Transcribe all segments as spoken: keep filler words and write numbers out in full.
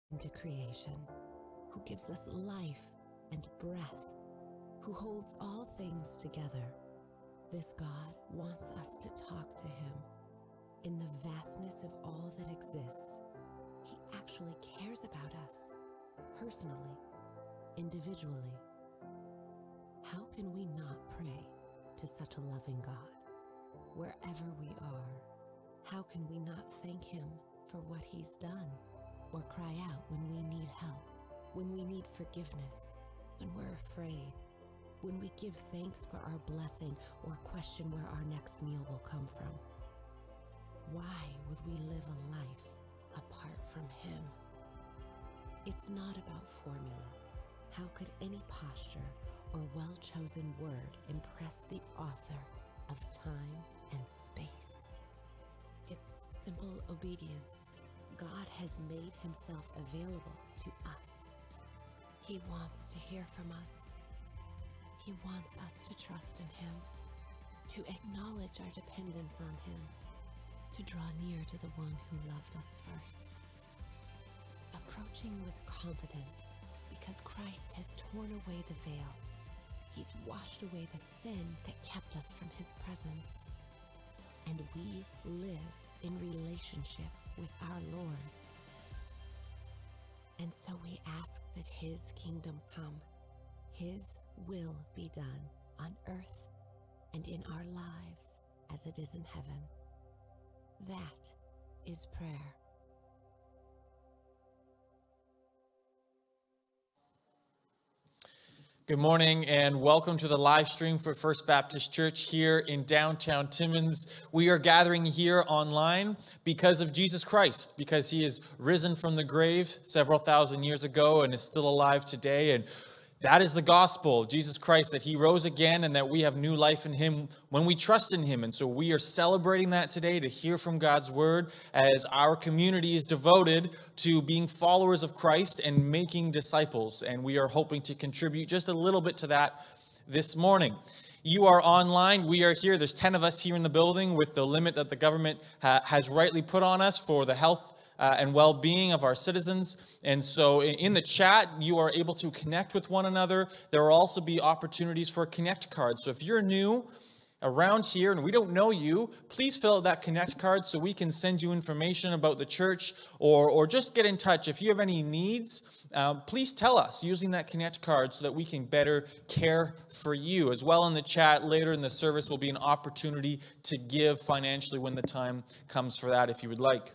into creation, who gives us life and breath, who holds all things together. This God wants us to talk to him. In the vastness of all that exists, he actually cares about us, personally, individually. How can we not pray to such a loving God? Wherever we are, how can we not thank him for what he's done, or cry out when we need help, when we need forgiveness, when we're afraid, when we give thanks for our blessing or question where our next meal will come from? Why would we live a life apart from him? It's not about formula. How could any posture or well-chosen word impress the author of time and space? It's simple obedience. God has made himself available to us. He wants to hear from us. He wants us to trust in him, to acknowledge our dependence on him, to draw near to the one who loved us first. Approaching with confidence because Christ has torn away the veil. He's washed away the sin that kept us from his presence. And we live in relationship with our Lord. And so we ask that his kingdom come, his will be done on earth and in our lives as it is in heaven. That is prayer. Good morning and welcome to the live stream for First Baptist Church here in downtown Timmins. We are gathering here online because of Jesus Christ, because he is risen from the grave several thousand years ago and is still alive today. And that is the gospel, Jesus Christ, that he rose again and that we have new life in him when we trust in him. And so we are celebrating that today to hear from God's word as our community is devoted to being followers of Christ and making disciples. And we are hoping to contribute just a little bit to that this morning. You are online. We are here. There's ten of us here in the building with the limit that the government ha- has rightly put on us for the health Uh, and well-being of our citizens. And so in the chat, you are able to connect with one another. There will also be opportunities for Connect cards. So if you're new around here and we don't know you, please fill out that Connect card so we can send you information about the church, or, or just get in touch. If you have any needs, uh, please tell us using that Connect card so that we can better care for you. As well, in the chat later in the service will be an opportunity to give financially when the time comes for that if you would like.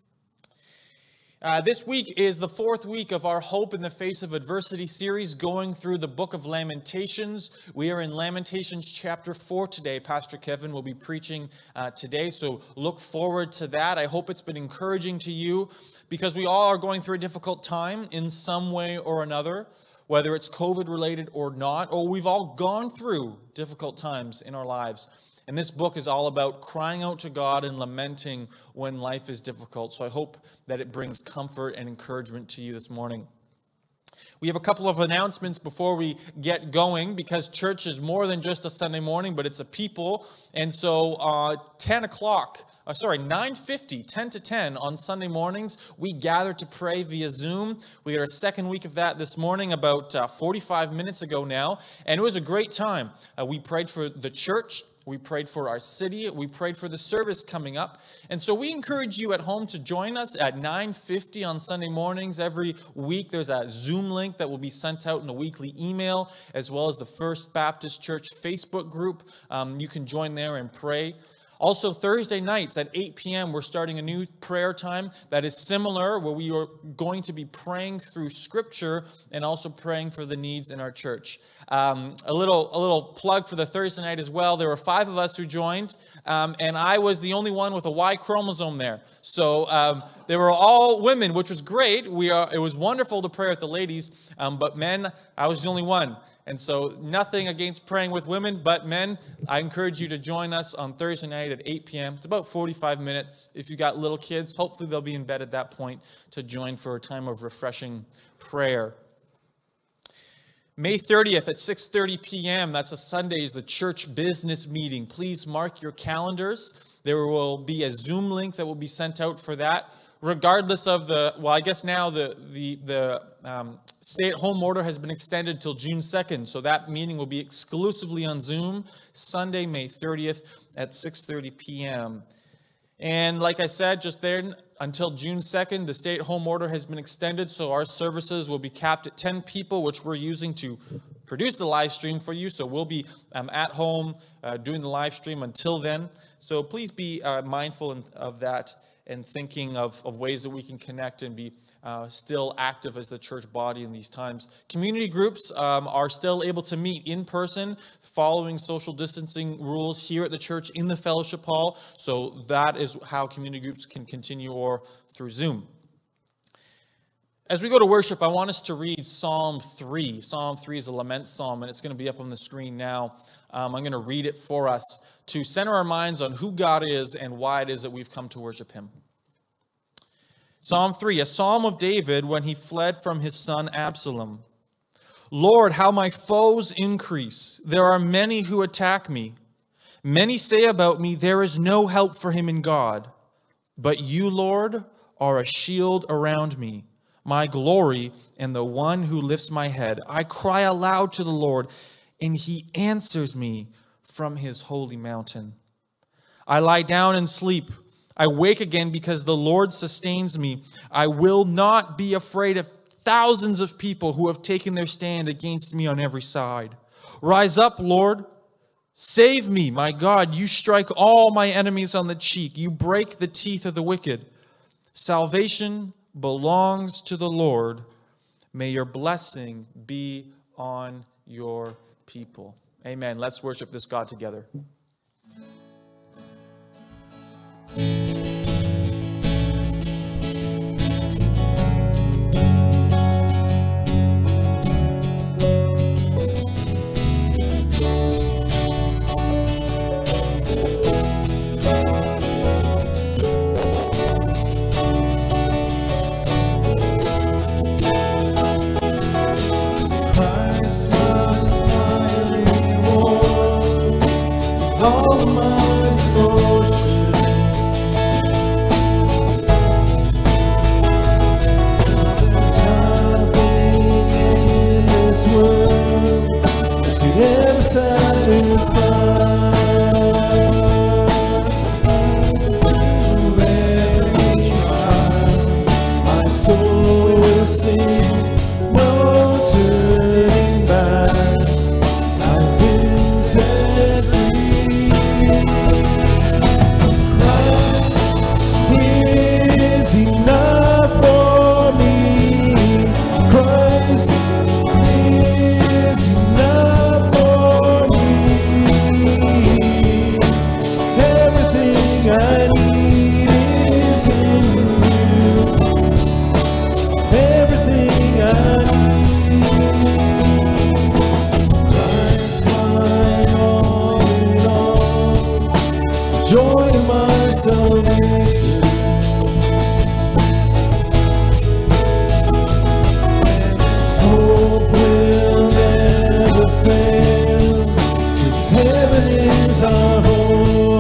Uh, this week is the fourth week of our Hope in the Face of Adversity series, going through the book of Lamentations. We are in Lamentations chapter four today. Pastor Kevin will be preaching uh, today, so look forward to that. I hope it's been encouraging to you, because we all are going through a difficult time in some way or another, whether it's COVID related or not, or we've all gone through difficult times in our lives. And this book is all about crying out to God and lamenting when life is difficult. So I hope that it brings comfort and encouragement to you this morning. We have a couple of announcements before we get going, because church is more than just a Sunday morning, but it's a people. And so uh, ten o'clock, uh, sorry, nine fifty, ten to ten on Sunday mornings, we gather to pray via Zoom. We had our second week of that this morning, about uh, forty-five minutes ago now. And it was a great time. Uh, we prayed for the church. We prayed for our city. We prayed for the service coming up. And so we encourage you at home to join us at nine fifty on Sunday mornings. Every week there's a Zoom link that will be sent out in a weekly email, as well as the First Baptist Church Facebook group. Um, you can join there and pray. Also, Thursday nights at eight p.m., we're starting a new prayer time that is similar, where we are going to be praying through Scripture and also praying for the needs in our church. Um, a little a little plug for the Thursday night as well. There were five of us who joined, um, and I was the only one with a Y chromosome there. So um, they were all women, which was great. We are. It was wonderful to pray with the ladies, um, but men, I was the only one. And so nothing against praying with women, but men, I encourage you to join us on Thursday night at eight p.m. It's about forty-five minutes. If you got little kids, hopefully they'll be in bed at that point to join for a time of refreshing prayer. May thirtieth at six thirty p.m., that's a Sunday, is the church business meeting. Please mark your calendars. There will be a Zoom link that will be sent out for that. regardless of the, well, I guess now the, the, the um, stay-at-home order has been extended till June second, so that meeting will be exclusively on Zoom, Sunday, May thirtieth at six thirty p.m. And like I said, just there, until June second, the stay-at-home order has been extended, so our services will be capped at ten people, which we're using to produce the live stream for you. So we'll be um, at home uh, doing the live stream until then. So please be uh, mindful in, of that and thinking of, of ways that we can connect and be uh, still active as the church body in these times. Community groups um, are still able to meet in person following social distancing rules here at the church in the fellowship hall. So that is how community groups can continue, or through Zoom. As we go to worship, I want us to read Psalm three. Psalm three is a lament psalm, and it's going to be up on the screen now. Um, I'm going to read it for us to center our minds on who God is and why it is that we've come to worship him. Psalm three, a psalm of David when he fled from his son Absalom. Lord, how my foes increase. There are many who attack me. Many say about me, there is no help for him in God. But you, Lord, are a shield around me, my glory and the one who lifts my head. I cry aloud to the Lord, and he answers me from his holy mountain. I lie down and sleep. I wake again because the Lord sustains me. I will not be afraid of thousands of people who have taken their stand against me on every side. Rise up, Lord. Save me, my God. You strike all my enemies on the cheek. You break the teeth of the wicked. Salvation belongs to the Lord. May your blessing be on your people. Amen. Let's worship this God together. All my devotion, there's nothing in this world that could ever satisfy. Every trial, my soul will sing, no turning back. I've been set free. Is enough for me. Christ is enough for me. Everything I need is in you. Everything I need. Christ, my all in all. Joy in my salvation. Hope will never fail, 'cause heaven is our home.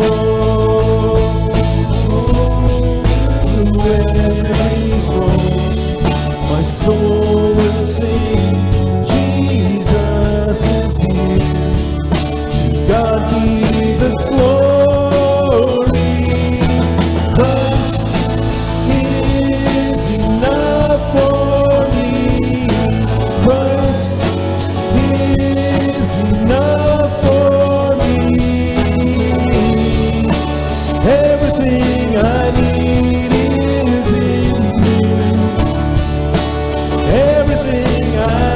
Through every storm, my soul will sing, Jesus is here. To God be the glory. Christ is enough for me. Christ is enough for me. Everything I need is in you. Everything I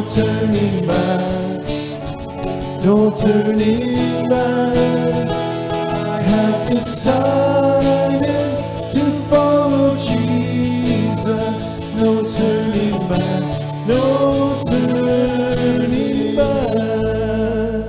turning back, no turning back. I have decided to follow Jesus, no turning back, no turning back.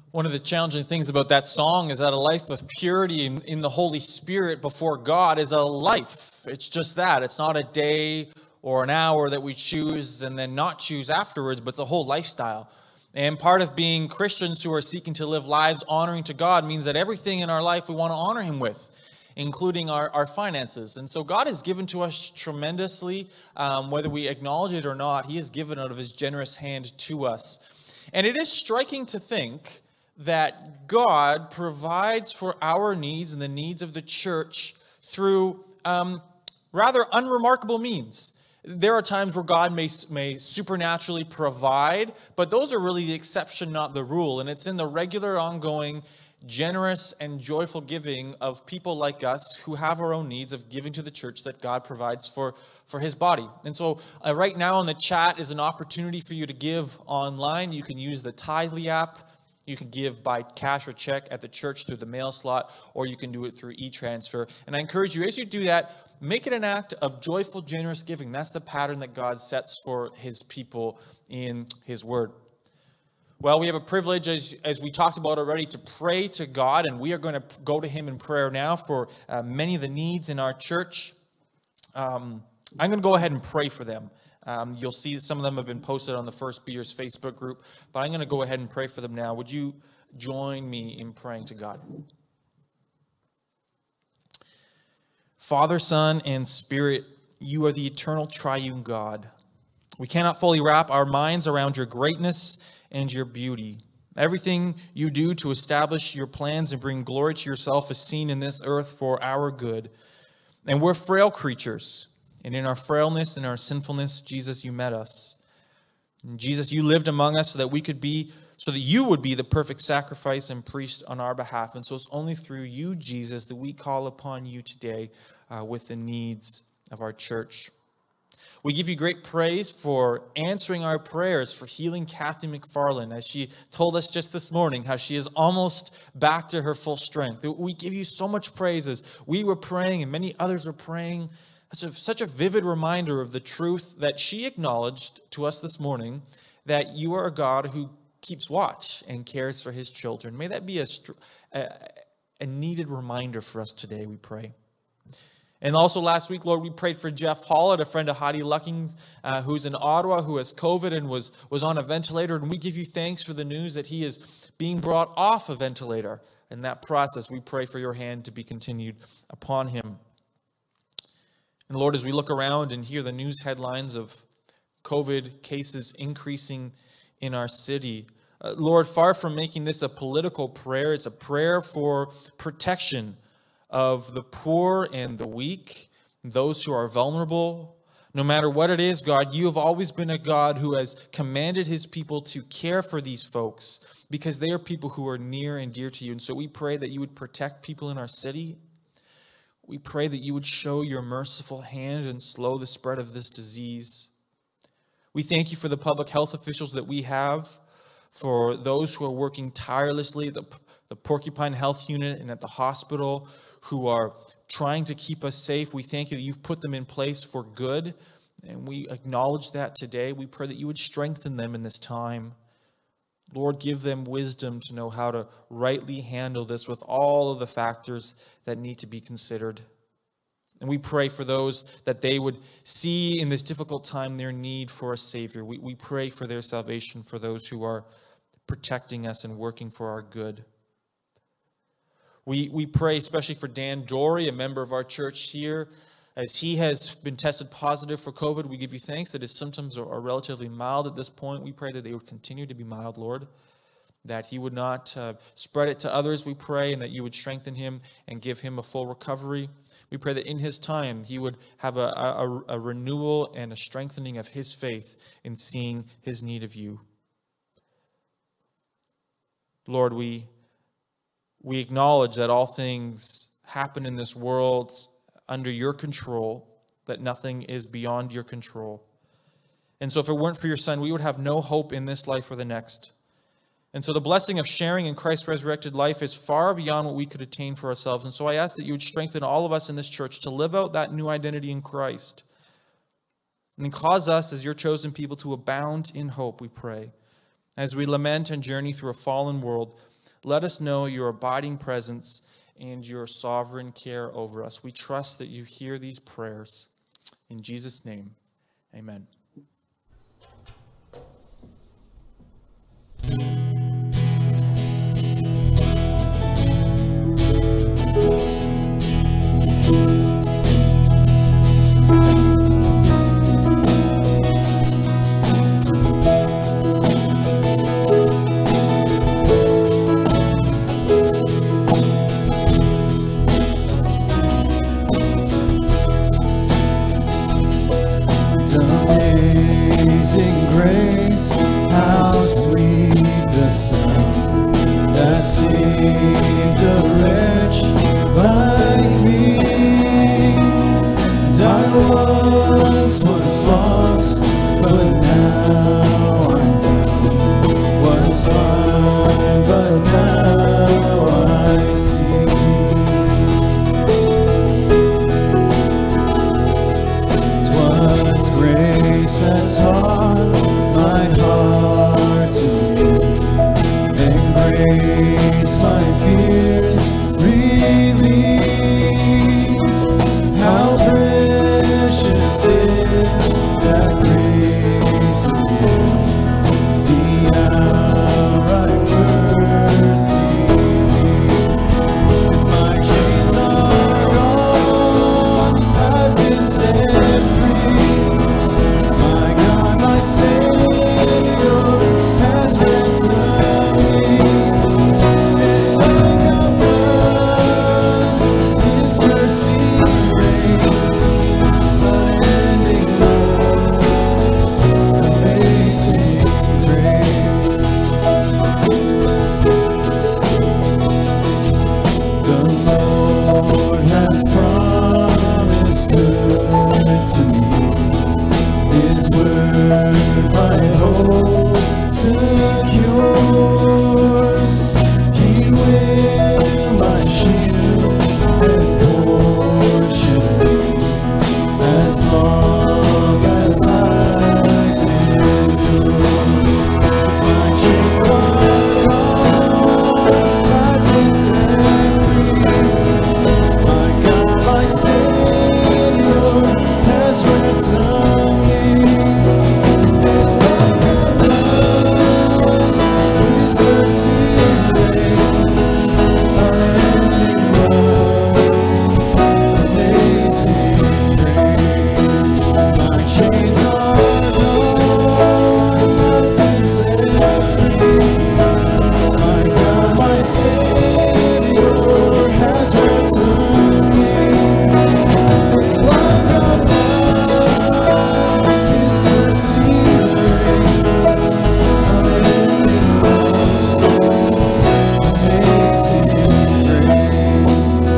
One of the challenging things about that song is that a life of purity in, in the Holy Spirit before God is a life. It's just that. It's not a day or an hour that we choose and then not choose afterwards, but it's a whole lifestyle. And part of being Christians who are seeking to live lives honoring to God means that everything in our life we want to honor Him with, including our, our finances. And so God has given to us tremendously, um, whether we acknowledge it or not. He has given out of His generous hand to us. And it is striking to think that God provides for our needs and the needs of the church through um, rather unremarkable means. There are times where God may, may supernaturally provide, but those are really the exception, not the rule. And it's in the regular, ongoing, generous and joyful giving of people like us who have our own needs of giving to the church that God provides for, for His body. And so uh, right now in the chat is an opportunity for you to give online. You can use the Tithely app. You can give by cash or check at the church through the mail slot, or you can do it through e-transfer. And I encourage you, as you do that, make it an act of joyful, generous giving. That's the pattern that God sets for His people in His Word. Well, we have a privilege, as, as we talked about already, to pray to God, and we are going to go to Him in prayer now for uh, many of the needs in our church. Um, I'm going to go ahead and pray for them. Um, you'll see some of them have been posted on the First Beers Facebook group, but I'm going to go ahead and pray for them now. Would you join me in praying to God? Father, Son, and Spirit, you are the eternal triune God. We cannot fully wrap our minds around your greatness and your beauty. Everything you do to establish your plans and bring glory to yourself is seen in this earth for our good. And we're frail creatures. And in our frailness and our sinfulness, Jesus, you met us. And Jesus, you lived among us so that we could be, so that you would be the perfect sacrifice and priest on our behalf. And so it's only through you, Jesus, that we call upon you today uh, with the needs of our church. We give you great praise for answering our prayers, for healing Kathy McFarland, as she told us just this morning how she is almost back to her full strength. We give you so much praise as we were praying and many others were praying. Such a, such a vivid reminder of the truth that she acknowledged to us this morning, that you are a God who keeps watch and cares for His children. May that be a, a, a needed reminder for us today, we pray. And also last week, Lord, we prayed for Jeff Hollett, a friend of Heidi Lucking's, uh, who's in Ottawa, who has COVID and was, was on a ventilator. And we give you thanks for the news that he is being brought off a ventilator. In that process, we pray for your hand to be continued upon him. And Lord, as we look around and hear the news headlines of COVID cases increasing in our city, uh, Lord, far from making this a political prayer, it's a prayer for protection of the poor and the weak, those who are vulnerable. No matter what it is, God, you have always been a God who has commanded His people to care for these folks because they are people who are near and dear to you. And so we pray that you would protect people in our city. We pray that you would show your merciful hand and slow the spread of this disease. We thank you for the public health officials that we have, for those who are working tirelessly, the, the Porcupine Health Unit and at the hospital, who are trying to keep us safe. We thank you that you've put them in place for good, and we acknowledge that today. We pray that you would strengthen them in this time. Lord, give them wisdom to know how to rightly handle this with all of the factors that need to be considered. And we pray for those that they would see in this difficult time their need for a Savior. We, we pray for their salvation, for those who are protecting us and working for our good. We, we pray especially for Dan Dory, a member of our church here. As he has been tested positive for COVID, we give you thanks that his symptoms are, are relatively mild at this point. We pray that they would continue to be mild, Lord, that he would not uh, spread it to others, we pray, and that you would strengthen him and give him a full recovery. We pray that in his time, he would have a, a, a renewal and a strengthening of his faith in seeing his need of you. Lord, we, we acknowledge that all things happen in this world under your control, that nothing is beyond your control. And so if it weren't for your Son, we would have no hope in this life or the next. And so the blessing of sharing in Christ's resurrected life is far beyond what we could attain for ourselves. And so I ask that you would strengthen all of us in this church to live out that new identity in Christ. And cause us, as your chosen people, to abound in hope, we pray. As we lament and journey through a fallen world, Let us know your abiding presence and your sovereign care over us. We trust that you hear these prayers. In Jesus' name, amen. Amazing grace, how sweet the sound that saved a wretch like me. And I once was lost, but now I'm found. Was blind, but now I see. Twas grace that taught my heart to fear, and grace my fears relieved. How precious did that grace appear the hour I first believed. As my chains are gone, I've been set free. My God, my Savior has ransomed me. And I have found His mercy reigns, unending love, amazing grace. The Lord has promised good to me. His word my hope secures. He will my shield and portion be, as long as life endures. As my chains are gone, I've been set free. My God, my Savior has ransomed me. His mercy reigns, unending love, amazing grace. As my chains are gone, I've been set free. My God, my Savior has ransomed me. Like a flood, His mercy reigns, unending love, amazing grace.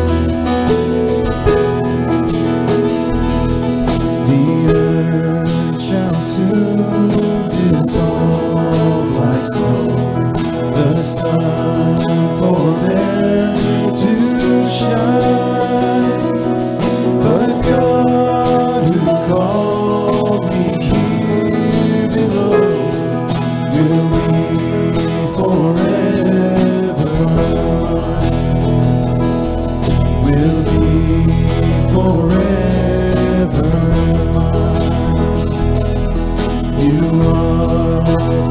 The earth shall soon dissolve like snow, the sun forbear to shine. But God, who called me here below, will be forever mine, will be forever mine. You are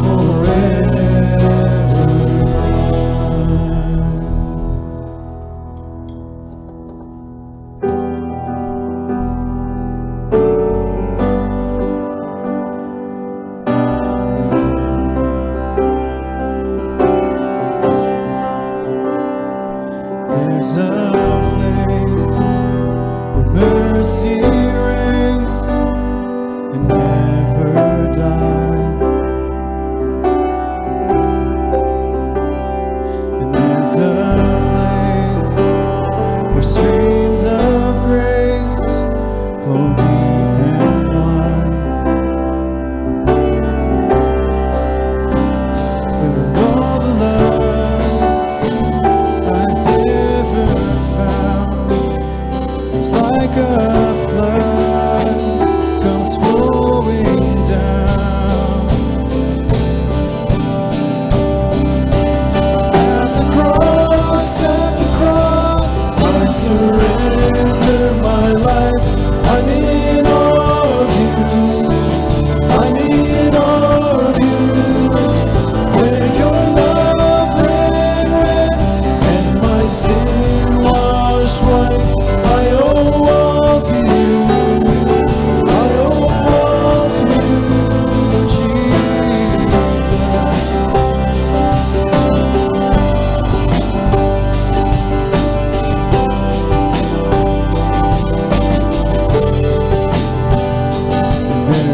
forever mine. There's a place where mercy reigns and never dies. And there's a place where streams of grace flow deep and wide. Where all the love I've ever found is like a flood comes flowing down. At the cross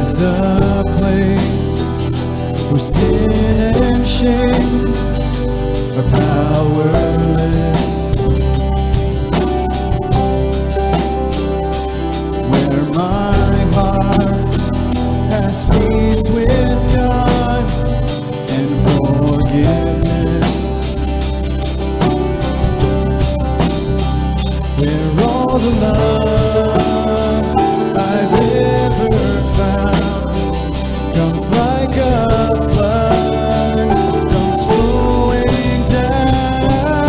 There's a place where sin and shame are powerless, where my heart has peace with God and forgiveness, where all the love I've ever found comes like a flood, comes flowing down.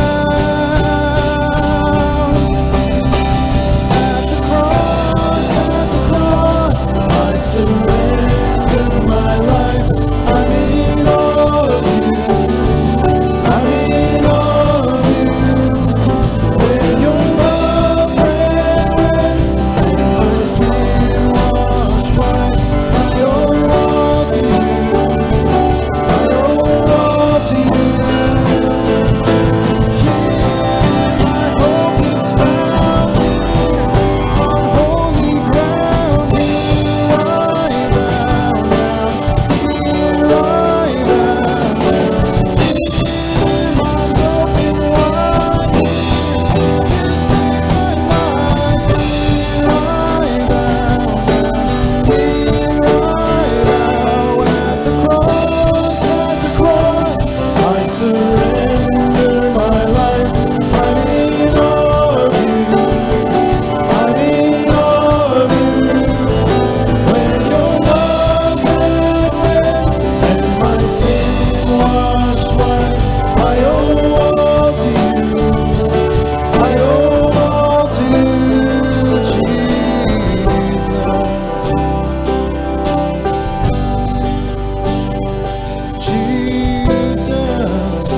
At the cross, at the cross, I surrender my life. I'm in all of you. I'm in all of you. When your love ran red and my sin washed white, I owe all to you. I owe all to you. Here my hope is found, here on holy ground. Here I bow down, here I bow down. Here arms open wide, this is my life. Here I bow down, here I bow. At the cross, at the cross, I surrender my life. I'm in all of you. I'm in all of you. When your love ran red and my sin washed white, I owe all to you. I owe all to Jesus. Jesus.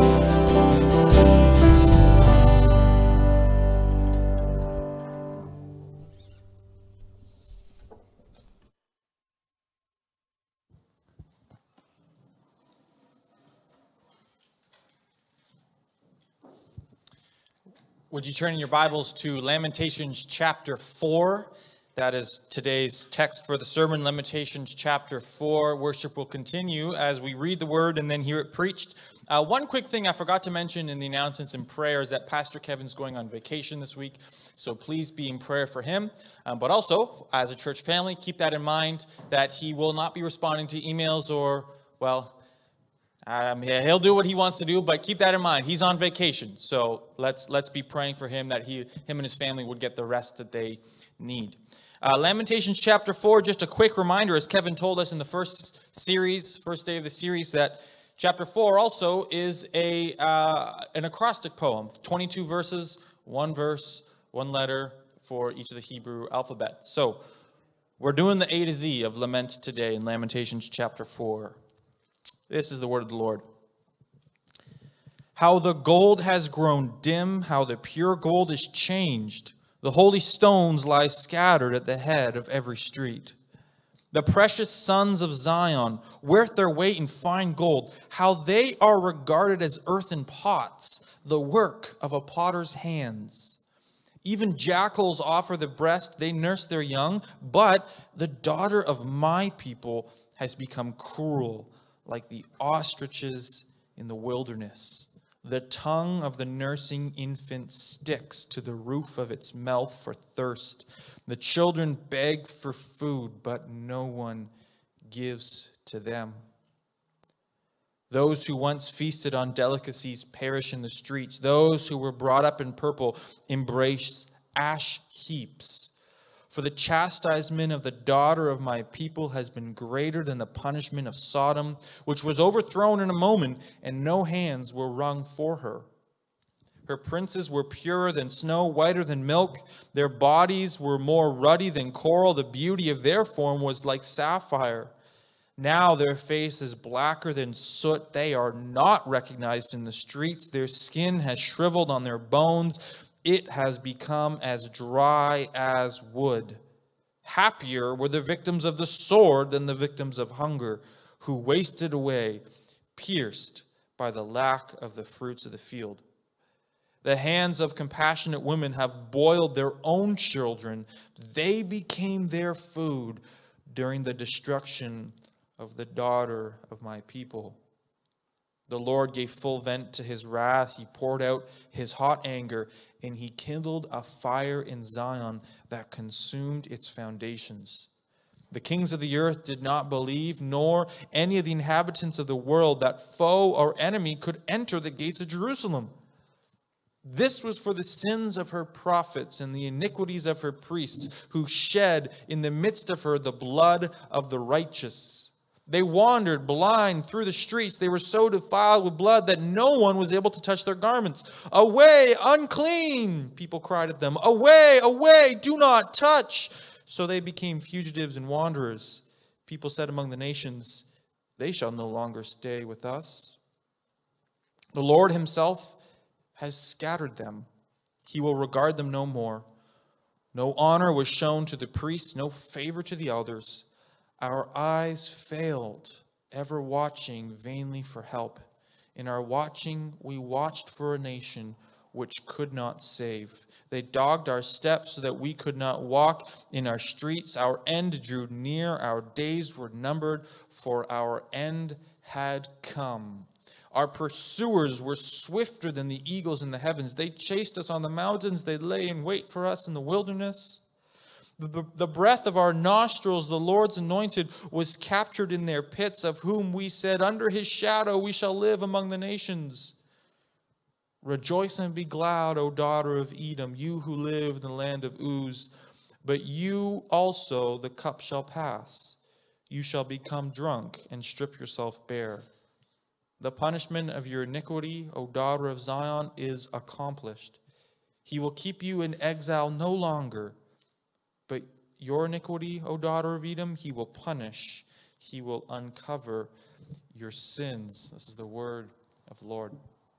Would you turn in your Bibles to Lamentations chapter four? That is today's text for the sermon, Lamentations chapter four. Worship will continue as we read the word and then hear it preached. Uh, one quick thing I forgot to mention in the announcements and prayer is that Pastor Kevin's going on vacation this week, so please be in prayer for him. Um, but also, as a church family, keep that in mind that he will not be responding to emails or, well, Um, yeah, he'll do what he wants to do, but keep that in mind. He's on vacation, so let's let's be praying for him that he, him and his family would get the rest that they need. Uh, Lamentations chapter four, just a quick reminder, as Kevin told us in the first series, first day of the series, that chapter four also is a uh, an acrostic poem, twenty-two verses, one verse, one letter for each of the Hebrew alphabet. So we're doing the A to Z of lament today in Lamentations chapter four. This is the word of the Lord. How the gold has grown dim, how the pure gold is changed. The holy stones lie scattered at the head of every street. The precious sons of Zion, worth their weight in fine gold, how they are regarded as earthen pots, the work of a potter's hands. Even jackals offer the breast, they nurse their young, but the daughter of my people has become cruel, like the ostriches in the wilderness. The tongue of the nursing infant sticks to the roof of its mouth for thirst. The children beg for food, but no one gives to them. Those who once feasted on delicacies perish in the streets. Those who were brought up in purple embrace ash heaps. For the chastisement of the daughter of my people has been greater than the punishment of Sodom, which was overthrown in a moment, and no hands were wrung for her. Her princes were purer than snow, whiter than milk. Their bodies were more ruddy than coral. The beauty of their form was like sapphire. Now their face is blacker than soot. They are not recognized in the streets. Their skin has shriveled on their bones. It has become as dry as wood. Happier were the victims of the sword than the victims of hunger, who wasted away, pierced by the lack of the fruits of the field. The hands of compassionate women have boiled their own children. They became their food. during the destruction of the daughter of my people. The Lord gave full vent to his wrath. He poured out his hot anger, and he kindled a fire in Zion that consumed its foundations. The kings of the earth did not believe, nor any of the inhabitants of the world, that foe or enemy could enter the gates of Jerusalem. This was for the sins of her prophets and the iniquities of her priests, who shed in the midst of her the blood of the righteous. They wandered blind through the streets. They were so defiled with blood that no one was able to touch their garments. Away, unclean, people cried at them. Away, away, do not touch. So they became fugitives and wanderers. People said among the nations, they shall no longer stay with us. The Lord himself has scattered them. He will regard them no more. No honor was shown to the priests, no favor to the elders. Our eyes failed, ever watching vainly for help. In our watching, we watched for a nation which could not save. They dogged our steps so that we could not walk in our streets. Our end drew near, our days were numbered, for our end had come. Our pursuers were swifter than the eagles in the heavens. They chased us on the mountains. They lay in wait for us in the wilderness. The, the breath of our nostrils, the Lord's anointed, was captured in their pits, of whom we said, under his shadow we shall live among the nations. Rejoice and be glad, O daughter of Edom, you who live in the land of Uz. But you also, the cup shall pass. You shall become drunk and strip yourself bare. The punishment of your iniquity, O daughter of Zion, is accomplished. He will keep you in exile no longer. But your iniquity, O daughter of Edom, he will punish. He will uncover your sins. This is the word of the Lord.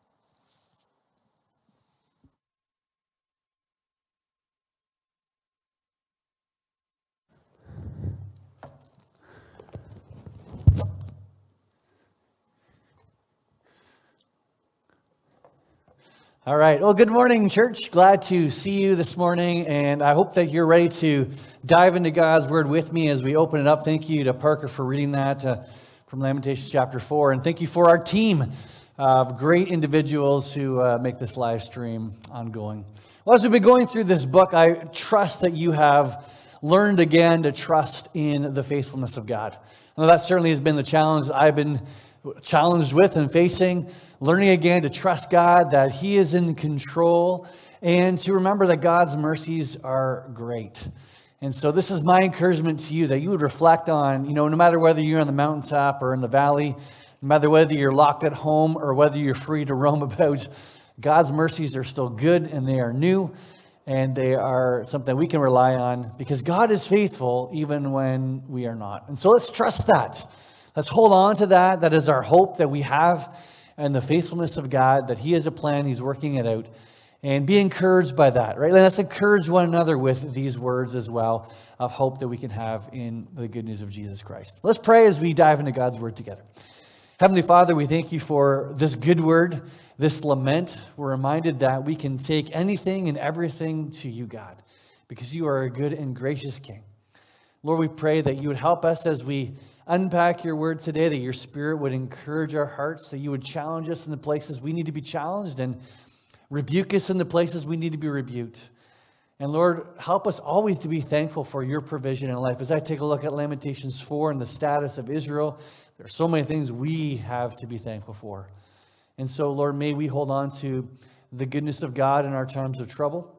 All right. Well, good morning, church. Glad to see you this morning, and I hope that you're ready to dive into God's Word with me as we open it up. Thank you to Parker for reading that uh, from Lamentations chapter four, and thank you for our team of great individuals who uh, make this live stream ongoing. Well, as we've been going through this book, I trust that you have learned again to trust in the faithfulness of God. I know that certainly has been the challenge I've been challenged with and facing, learning again to trust God, that he is in control, and to remember that God's mercies are great. And so this is my encouragement to you, that you would reflect on, you know, no matter whether you're on the mountaintop or in the valley, no matter whether you're locked at home or whether you're free to roam about, God's mercies are still good and they are new, and they are something we can rely on because God is faithful even when we are not. And so let's trust that. Let's hold on to that. That is our hope that we have, and the faithfulness of God, that he has a plan, he's working it out, and be encouraged by that, right? Let's encourage one another with these words as well of hope that we can have in the good news of Jesus Christ. Let's pray as we dive into God's word together. Heavenly Father, we thank you for this good word, this lament. We're reminded that we can take anything and everything to you, God, because you are a good and gracious King. Lord, we pray that you would help us as we unpack your word today, that your Spirit would encourage our hearts, that you would challenge us in the places we need to be challenged and rebuke us in the places we need to be rebuked. And Lord, help us always to be thankful for your provision in life. As I take a look at Lamentations four and the status of Israel, there are so many things we have to be thankful for. And so, Lord, may we hold on to the goodness of God in our times of trouble.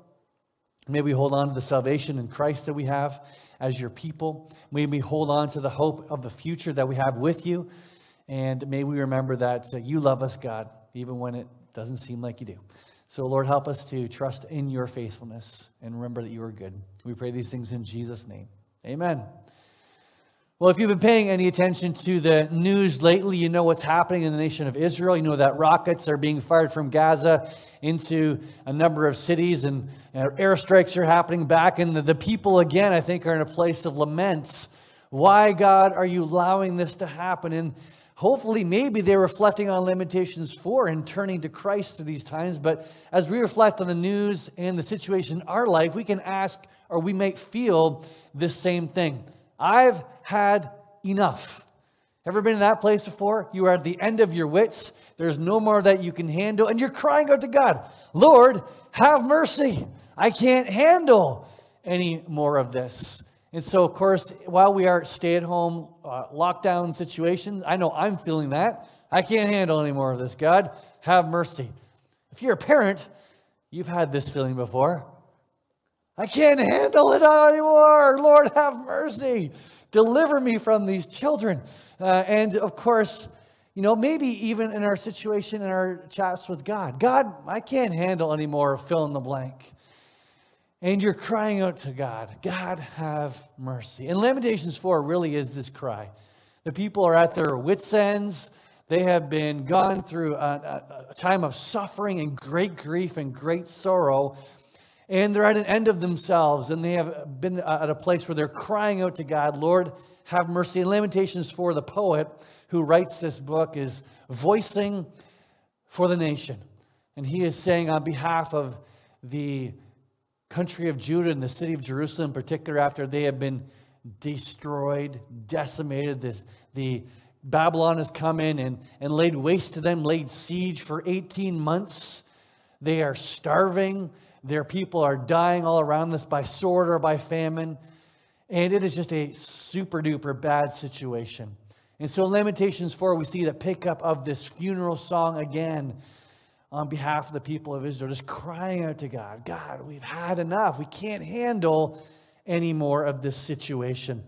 May we hold on to the salvation in Christ that we have as your people. May we hold on to the hope of the future that we have with you. And may we remember that uh, you love us, God, even when it doesn't seem like you do. So, Lord, help us to trust in your faithfulness and remember that you are good. We pray these things in Jesus' name. Amen. Well, if you've been paying any attention to the news lately, you know what's happening in the nation of Israel. You know that rockets are being fired from Gaza into a number of cities, and airstrikes are happening back. And the, the people, again, I think, are in a place of lament. Why, God, are you allowing this to happen? And hopefully, maybe they're reflecting on Lamentations four and turning to Christ through these times. But as we reflect on the news and the situation in our life, we can ask, or we might feel this same thing. I've had enough. Ever been in that place before? You are at the end of your wits. There's no more that you can handle. And you're crying out to God, Lord, have mercy. I can't handle any more of this. And so, of course, while we are stay-at-home uh, lockdown situations, I know I'm feeling that. I can't handle any more of this. God, have mercy. If you're a parent, you've had this feeling before. I can't handle it anymore. Lord, have mercy. Deliver me from these children. Uh, and, of course, you know, maybe even in our situation, in our chats with God, God, I can't handle any more, fill in the blank. And you're crying out to God, God, have mercy. And Lamentations four really is this cry. The people are at their wits' ends. They have been gone through a, a, a time of suffering and great grief and great sorrow. And they're at an end of themselves. And they have been at a place where they're crying out to God, Lord, have mercy. And Lamentations four, the poet who writes this book, is voicing for the nation. And he is saying on behalf of the country of Judah and the city of Jerusalem in particular, after they have been destroyed, decimated, the, the Babylon has come in and, and laid waste to them, laid siege for eighteen months. They are starving. Their people are dying all around us by sword or by famine. And it is just a super duper bad situation. And so in Lamentations four, we see the pickup of this funeral song again on behalf of the people of Israel, just crying out to God, God, we've had enough. We can't handle any more of this situation.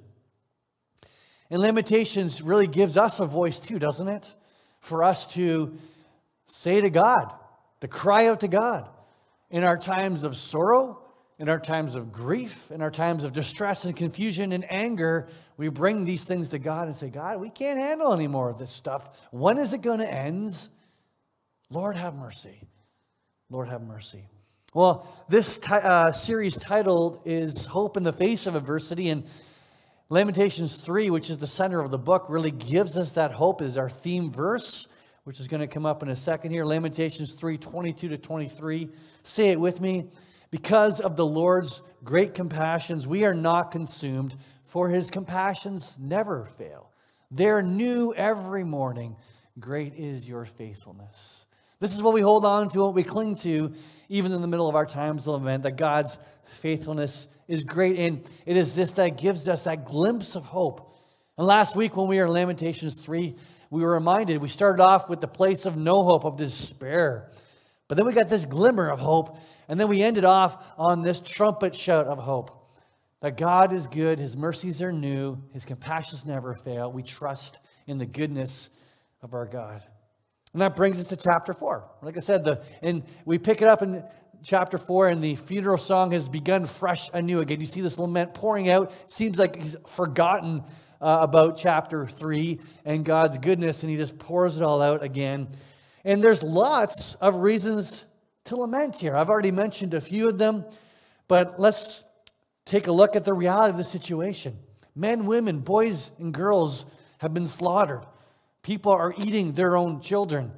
And Lamentations really gives us a voice too, doesn't it? For us to say to God, to cry out to God in our times of sorrow, in our times of grief, in our times of distress and confusion and anger. We bring these things to God and say, God, we can't handle any more of this stuff. When is it going to end? Lord, have mercy. Lord, have mercy. Well, this uh, series titled is Hope in the Face of Adversity, and Lamentations three, which is the center of the book, really gives us that hope. It is our theme verse, which is going to come up in a second here. Lamentations three, twenty-two to twenty-three. Say it with me. Because of the Lord's great compassions, we are not consumed, for his compassions never fail. They're new every morning. Great is your faithfulness. This is what we hold on to, what we cling to, even in the middle of our times of lament, that God's faithfulness is great. And it is this that gives us that glimpse of hope. And last week when we were in Lamentations three, we were reminded, we started off with the place of no hope, of despair. But then we got this glimmer of hope. And then we ended off on this trumpet shout of hope. That God is good, his mercies are new, his compassions never fail. We trust in the goodness of our God. And that brings us to chapter four. Like I said, the and we pick it up in chapter four, and the funeral song has begun fresh anew again. You see this lament pouring out. It seems like he's forgotten uh, about chapter three and God's goodness, and he just pours it all out again. And there's lots of reasons to lament here. I've already mentioned a few of them, but let's take a look at the reality of the situation. Men, women, boys, and girls have been slaughtered. People are eating their own children.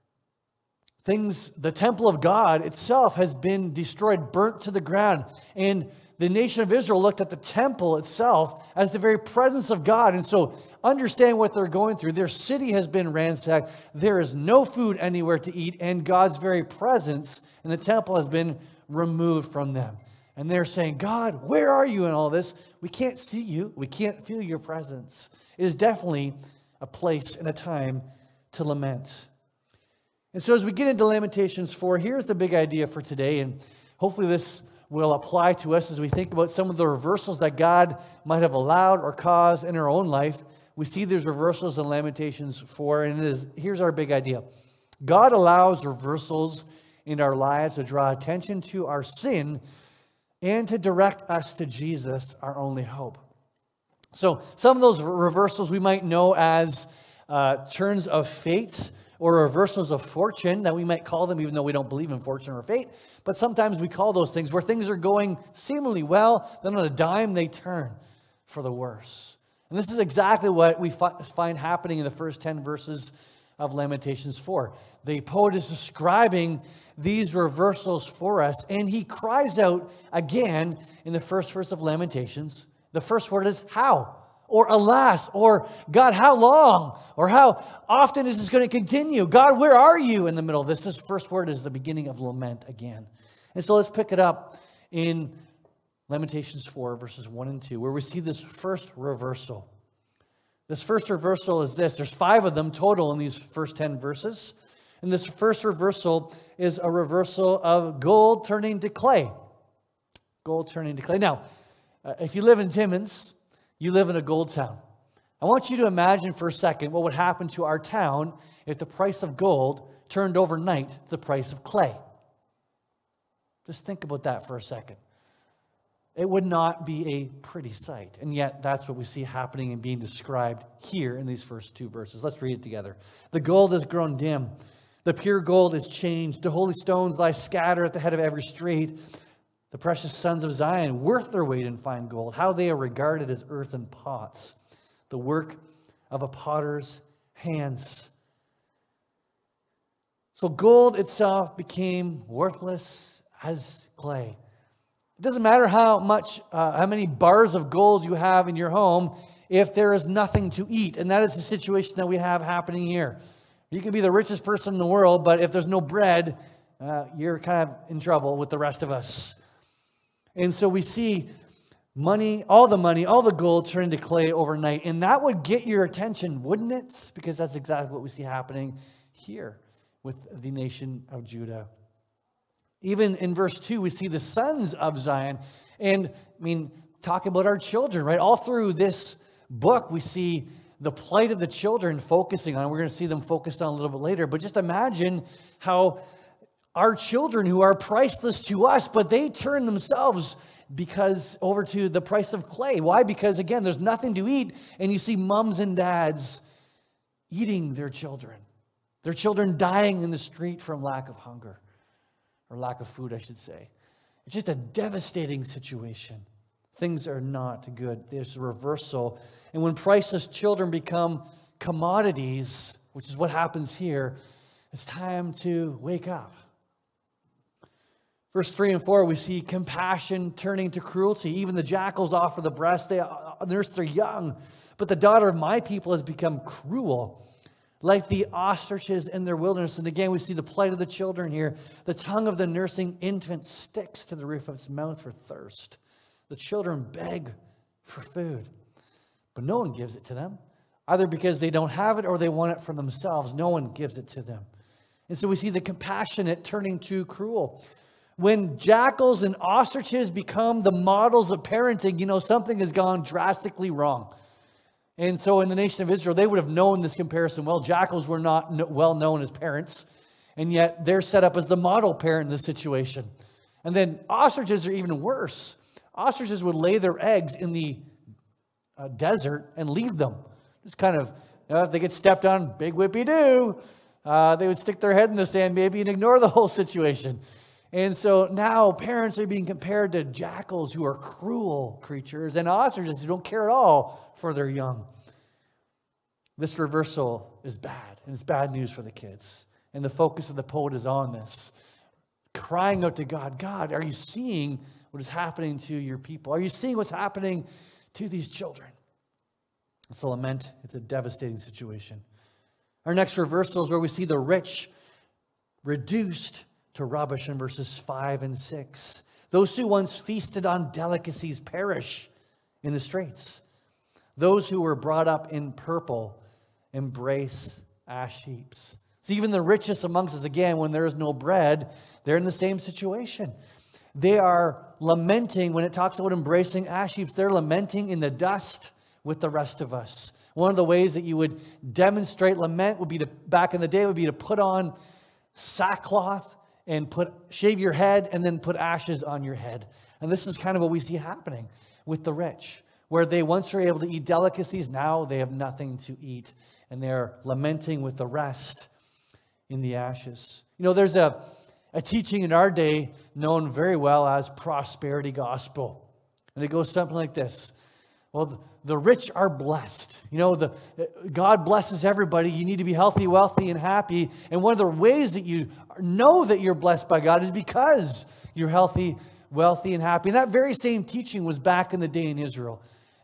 Things, the temple of God itself has been destroyed, burnt to the ground. And the nation of Israel looked at the temple itself as the very presence of God. And so understand what they're going through. Their city has been ransacked. There is no food anywhere to eat. And God's very presence in the temple has been removed from them. And they're saying, God, where are you in all this? We can't see you. We can't feel your presence. It is definitely a place and a time to lament. And so as we get into Lamentations four, here's the big idea for today. And hopefully this will apply to us as we think about some of the reversals that God might have allowed or caused in our own life. We see these reversals in Lamentations four, and it is, here's our big idea. God allows reversals in our lives to draw attention to our sin and to direct us to Jesus, our only hope. So some of those reversals we might know as uh, turns of fate or reversals of fortune, that we might call them, even though we don't believe in fortune or fate. But sometimes we call those things where things are going seemingly well, then on a dime they turn for the worse. And this is exactly what we find happening in the first ten verses of Lamentations four. The poet is describing these reversals for us, and he cries out again in the first verse of Lamentations. The first word is how. or alas, or God, how long? Or how often is this going to continue? God, where are you in the middle of this? This first word is the beginning of lament again. And so let's pick it up in Lamentations four, verses one and two, where we see this first reversal. This first reversal is this. There's five of them total in these first ten verses. And this first reversal is a reversal of gold turning to clay. Gold turning to clay. Now, uh, if you live in Timmins, you live in a gold town. I want you to imagine for a second what would happen to our town if the price of gold turned overnight to the price of clay. Just think about that for a second. It would not be a pretty sight. And yet, that's what we see happening and being described here in these first two verses. Let's read it together. The gold has grown dim. The pure gold is changed. The holy stones lie scattered at the head of every street. The precious sons of Zion, worth their weight in fine gold. How they are regarded as earthen pots, the work of a potter's hands. So gold itself became worthless as clay. It doesn't matter how much, uh, how many bars of gold you have in your home if there is nothing to eat. And that is the situation that we have happening here. You can be the richest person in the world, but if there's no bread, uh, you're kind of in trouble with the rest of us. And so we see money, all the money, all the gold turn into clay overnight. And that would get your attention, wouldn't it? Because that's exactly what we see happening here with the nation of Judah. Even in verse two, we see the sons of Zion. And, I mean, talking about our children, right? All through this book, we see the plight of the children focusing on. We're going to see them focused on a little bit later. But just imagine how our children, who are priceless to us, but they turn themselves because over to the price of clay. Why? Because, again, there's nothing to eat. And you see moms and dads eating their children. Their children dying in the street from lack of hunger. Or lack of food, I should say. It's just a devastating situation. Things are not good. There's a reversal. And when priceless children become commodities, which is what happens here, it's time to wake up. Verse three and four, we see compassion turning to cruelty. Even the jackals offer the breast. They nurse their young. But the daughter of my people has become cruel, like the ostriches in their wilderness. And again, we see the plight of the children here. The tongue of the nursing infant sticks to the roof of its mouth for thirst. The children beg for food, but no one gives it to them, either because they don't have it or they want it for themselves. No one gives it to them. And so we see the compassionate turning to cruel. When jackals and ostriches become the models of parenting, you know, something has gone drastically wrong. And so in the nation of Israel, they would have known this comparison well. Jackals were not well known as parents, and yet they're set up as the model parent in this situation. And then ostriches are even worse. Ostriches would lay their eggs in the uh, desert and leave them. Just kind of, you know, if they get stepped on, big whippy-doo, uh, they would stick their head in the sand maybe and ignore the whole situation. And so now parents are being compared to jackals who are cruel creatures and ostriches who don't care at all for their young. This reversal is bad, and it's bad news for the kids. And the focus of the poet is on this, crying out to God, God, are you seeing what is happening to your people? Are you seeing what's happening to these children? It's a lament. It's a devastating situation. Our next reversal is where we see the rich reduced to rubbish in verses five and six. Those who once feasted on delicacies perish in the straits. Those who were brought up in purple embrace ash heaps. So even the richest amongst us, again, when there is no bread, they're in the same situation. They are lamenting, when it talks about embracing ash heaps, they're lamenting in the dust with the rest of us. One of the ways that you would demonstrate lament would be to, back in the day, would be to put on sackcloth and put shave your head and then put ashes on your head. And this is kind of what we see happening with the rich, where they once were able to eat delicacies, now they have nothing to eat. And they're lamenting with the rest in the ashes. You know, there's a, a teaching in our day known very well as prosperity gospel. And it goes something like this. Well, the, the rich are blessed. You know, the God blesses everybody. You need to be healthy, wealthy, and happy. And one of the ways that you know that you're blessed by God is because you're healthy, wealthy, and happy. And that very same teaching was back in the day in Israel.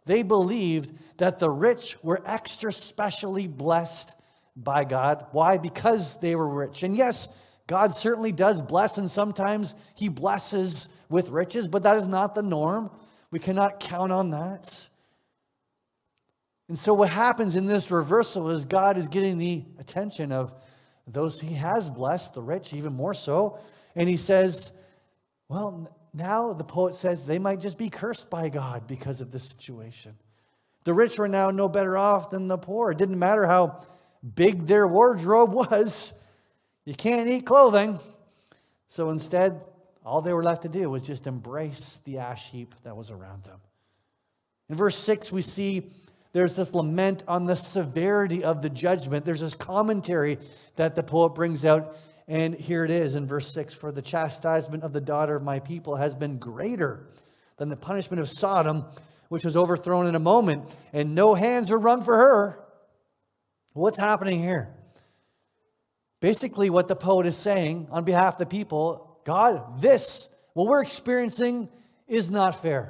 They believed that the rich were extra specially blessed by God. Why? Because they were rich. And yes, God certainly does bless, and sometimes he blesses with riches, but that is not the norm. We cannot count on that. And so what happens in this reversal is God is getting the attention of those he has blessed, the rich even more so. And he says, well, now the poet says they might just be cursed by God because of this situation. The rich were now no better off than the poor. It didn't matter how big their wardrobe was. You can't eat clothing. So instead, all they were left to do was just embrace the ash heap that was around them. In verse six, we see there's this lament on the severity of the judgment. There's this commentary that the poet brings out. And here it is in verse six. For the chastisement of the daughter of my people has been greater than the punishment of Sodom, which was overthrown in a moment, and no hands were wrung for her. What's happening here? Basically, what the poet is saying on behalf of the people, God, this, what we're experiencing is not fair.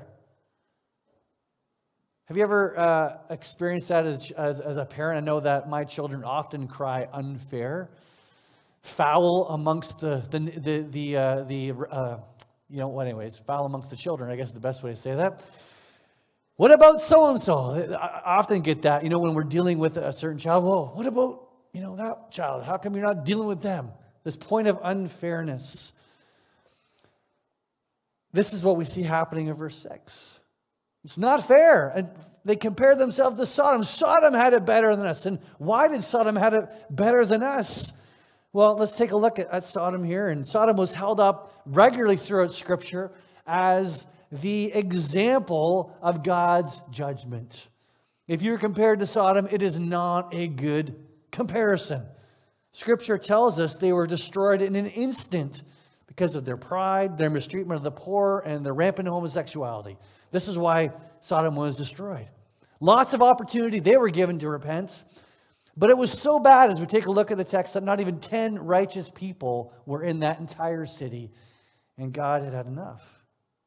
Have you ever uh, experienced that as, as, as a parent? I know that my children often cry unfair. Foul amongst the, the, the, the, uh, the uh, you know, well, anyways, foul amongst the children, I guess is the best way to say that. What about so-and-so? I often get that, you know, when we're dealing with a certain child. Well, what about, you know, that child? How come you're not dealing with them? This point of unfairness. This is what we see happening in verse six. It's not fair. And they compare themselves to Sodom. Sodom had it better than us. And why did Sodom have it better than us? Well, let's take a look at, at Sodom here. And Sodom was held up regularly throughout Scripture as the example of God's judgment. If you're compared to Sodom, it is not a good comparison. Scripture tells us they were destroyed in an instant because of their pride, their mistreatment of the poor, and their rampant homosexuality. This is why Sodom was destroyed. Lots of opportunity they were given to repent, but it was so bad, as we take a look at the text, that not even ten righteous people were in that entire city, and God had had enough.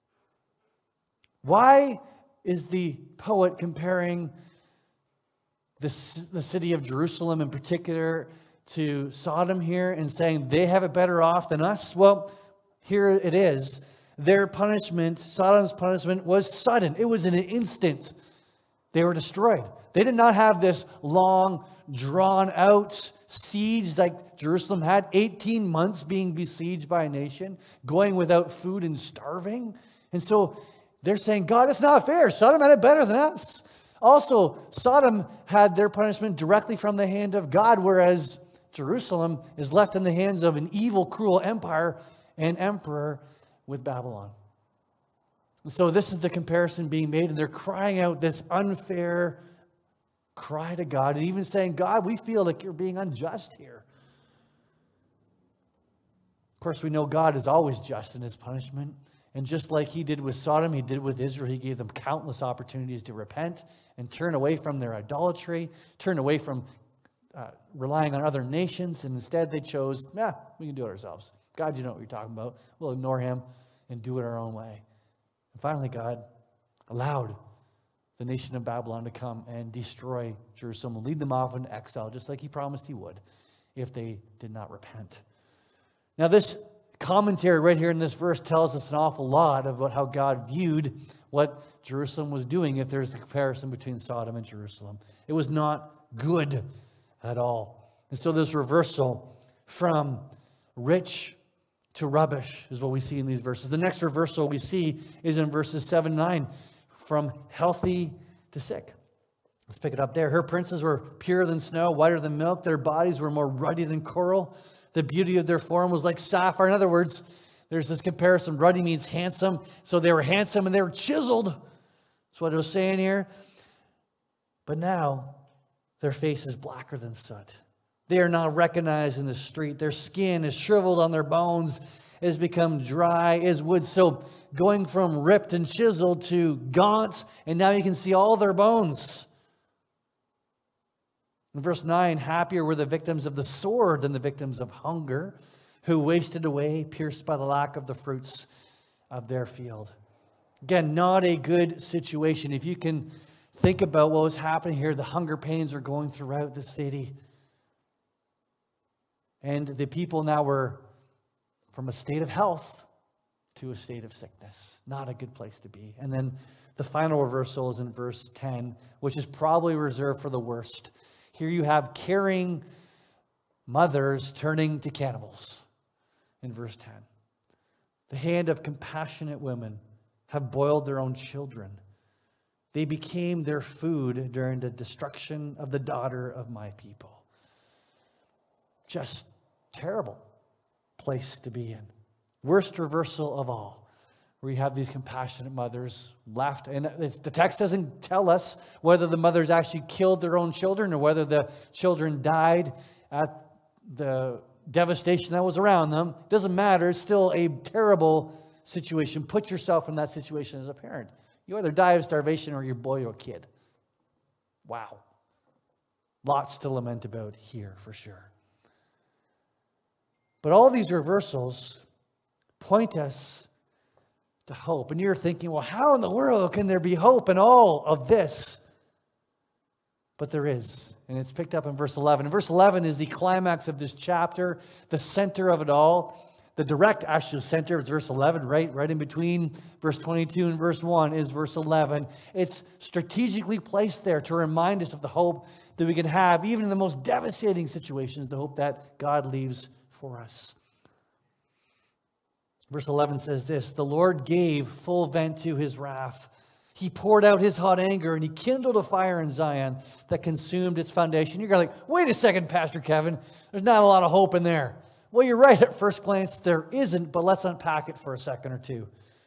Why is the poet comparing the, the city of Jerusalem in particular to Sodom here and saying they have it better off than us? Well, here it is. Their punishment, Sodom's punishment, was sudden. It was in an instant. They were destroyed. They did not have this long, drawn-out siege like Jerusalem had. eighteen months being besieged by a nation, going without food and starving. And so they're saying, God, it's not fair. Sodom had it better than us. Also, Sodom had their punishment directly from the hand of God, whereas Jerusalem is left in the hands of an evil, cruel empire and emperor with Babylon. And so this is the comparison being made, and they're crying out this unfair cry to God, and even saying, God, we feel like you're being unjust here. Of course, we know God is always just in his punishment. And just like he did with Sodom, he did with Israel. He gave them countless opportunities to repent and turn away from their idolatry, turn away from uh, relying on other nations. And instead they chose, yeah, we can do it ourselves. God, you know what you're talking about. We'll ignore him and do it our own way. And finally, God allowed the nation of Babylon to come and destroy Jerusalem and lead them off into exile, just like he promised he would if they did not repent. Now, this commentary right here in this verse tells us an awful lot about how God viewed what Jerusalem was doing if there's a comparison between Sodom and Jerusalem. It was not good at all. And so this reversal from rich to rubbish is what we see in these verses. The next reversal we see is in verses seven and nine, from healthy to sick. Let's pick it up there. Her princes were purer than snow, whiter than milk. Their bodies were more ruddy than coral. The beauty of their form was like sapphire. In other words, there's this comparison. Ruddy means handsome. So they were handsome and they were chiseled. That's what it was saying here. But now their face is blacker than soot. They are not recognized in the street. Their skin is shriveled on their bones. It has become dry as wood. So going from ripped and chiseled to gaunt, and now you can see all their bones. In verse nine, happier were the victims of the sword than the victims of hunger, who wasted away, pierced by the lack of the fruits of their field. Again, not a good situation. If you can think about what was happening here. The hunger pains are going throughout the city. And the people now were from a state of health to a state of sickness. Not a good place to be. And then the final reversal is in verse ten, which is probably reserved for the worst. Here you have caring mothers turning to cannibals in verse ten. The hand of compassionate women have boiled their own children. They became their food during the destruction of the daughter of my people. Just terrible place to be in. Worst reversal of all, where you have these compassionate mothers left. And the text doesn't tell us whether the mothers actually killed their own children or whether the children died at the devastation that was around them. It doesn't matter. It's still a terrible situation. Put yourself in that situation as a parent. You either die of starvation or you boil your kid. Wow. Lots to lament about here for sure. But all these reversals point us to hope. And you're thinking, well, how in the world can there be hope in all of this? But there is. And it's picked up in verse eleven. And verse eleven is the climax of this chapter, the center of it all. The direct actual center is verse eleven, right? Right in between verse twenty-two and verse one is verse eleven. It's strategically placed there to remind us of the hope that we can have, even in the most devastating situations, the hope that God leaves for us. Verse eleven says this, the Lord gave full vent to his wrath. He poured out his hot anger and he kindled a fire in Zion that consumed its foundation. You're like, wait a second, Pastor Kevin. There's not a lot of hope in there. Well, you're right at first glance, there isn't, but let's unpack it for a second or two.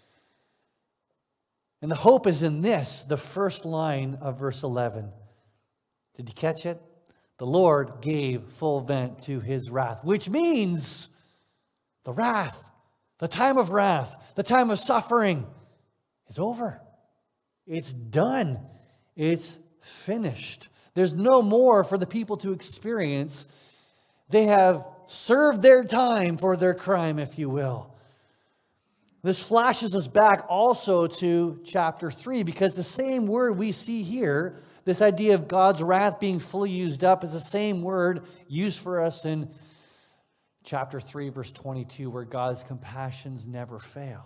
And the hope is in this, the first line of verse eleven. Did you catch it? The Lord gave full vent to his wrath, which means the wrath, the time of wrath, the time of suffering is over. It's done. It's finished. There's no more for the people to experience. They have served their time for their crime, if you will. This flashes us back also to chapter three, because the same word we see here, this idea of God's wrath being fully used up, is the same word used for us in chapter three, verse twenty-two, where God's compassions never fail.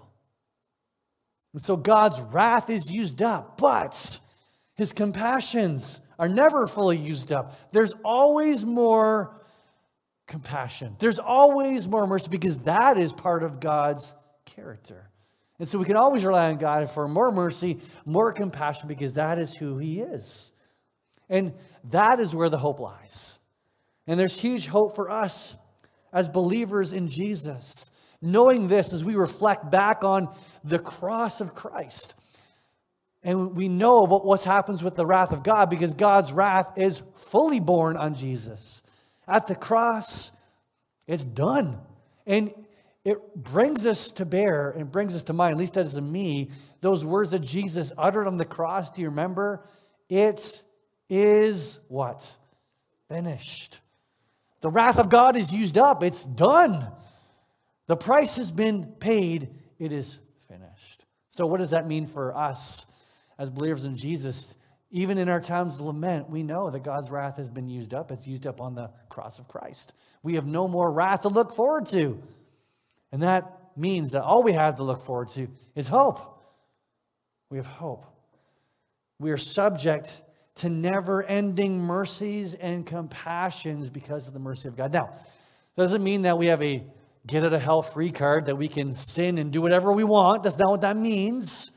And so God's wrath is used up, but his compassions are never fully used up. There's always more compassion. There's always more mercy, because that is part of God's character. And so we can always rely on God for more mercy, more compassion, because that is who he is. And that is where the hope lies. And there's huge hope for us as believers in Jesus, knowing this as we reflect back on the cross of Christ. And we know about what happens with the wrath of God, because God's wrath is fully borne on Jesus. At the cross, it's done. And it brings us to bear and brings us to mind, at least that is in me, those words that Jesus uttered on the cross. Do you remember? It is what? Finished. The wrath of God is used up. It's done. The price has been paid. It is finished. So what does that mean for us as believers in Jesus? Even in our times of lament, we know that God's wrath has been used up. It's used up on the cross of Christ. We have no more wrath to look forward to. And that means that all we have to look forward to is hope. We have hope. We are subject to never-ending mercies and compassions because of the mercy of God. Now, doesn't mean that we have a get-out-of-hell-free card that we can sin and do whatever we want. That's not what that means.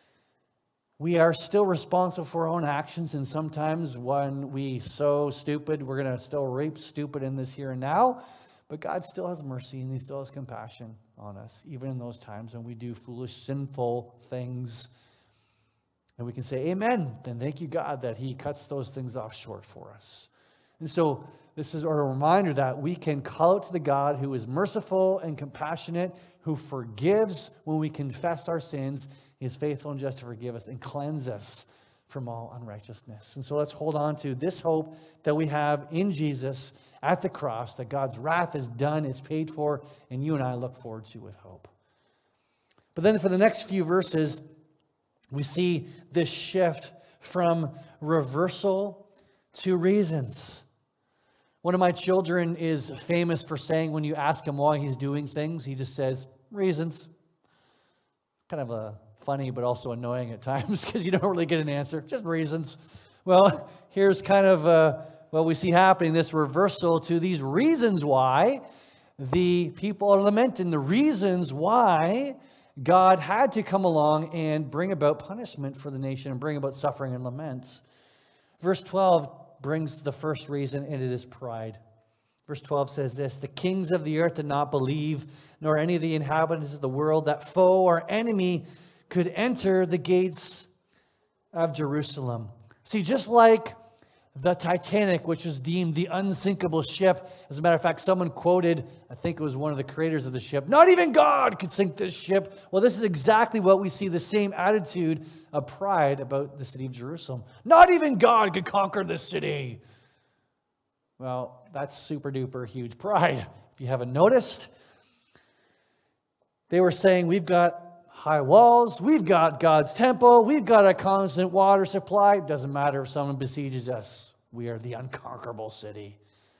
We are still responsible for our own actions, and sometimes when we sow stupid, we're going to still reap stupid in this here and now. But God still has mercy, and he still has compassion on us, even in those times when we do foolish, sinful things. And we can say, amen, and thank you, God, that he cuts those things off short for us. And so this is a reminder that we can call out to the God who is merciful and compassionate, who forgives when we confess our sins. He is faithful and just to forgive us and cleanse us from all unrighteousness. And so let's hold on to this hope that we have in Jesus at the cross, that God's wrath is done, it's paid for, and you and I look forward to with hope. But then for the next few verses, we see this shift from reversal to reasons. One of my children is famous for saying when you ask him why he's doing things, he just says, reasons. Kind of a funny but also annoying at times because you don't really get an answer, just reasons. Well, here's kind of uh, what we see happening, this reversal to these reasons why the people are lamenting, the reasons why God had to come along and bring about punishment for the nation and bring about suffering and laments. Verse twelve brings the first reason, and it is pride. Verse twelve says this, the kings of the earth did not believe, nor any of the inhabitants of the world, that foe or enemy could enter the gates of Jerusalem. See, just like the Titanic, which was deemed the unsinkable ship. As a matter of fact, someone quoted, I think it was one of the creators of the ship, not even God could sink this ship. Well, this is exactly what we see, the same attitude of pride about the city of Jerusalem. Not even God could conquer this city. Well, that's super duper huge pride. If you haven't noticed, they were saying, we've got high walls, we've got God's temple, we've got a constant water supply. It doesn't matter if someone besieges us. We are the unconquerable city.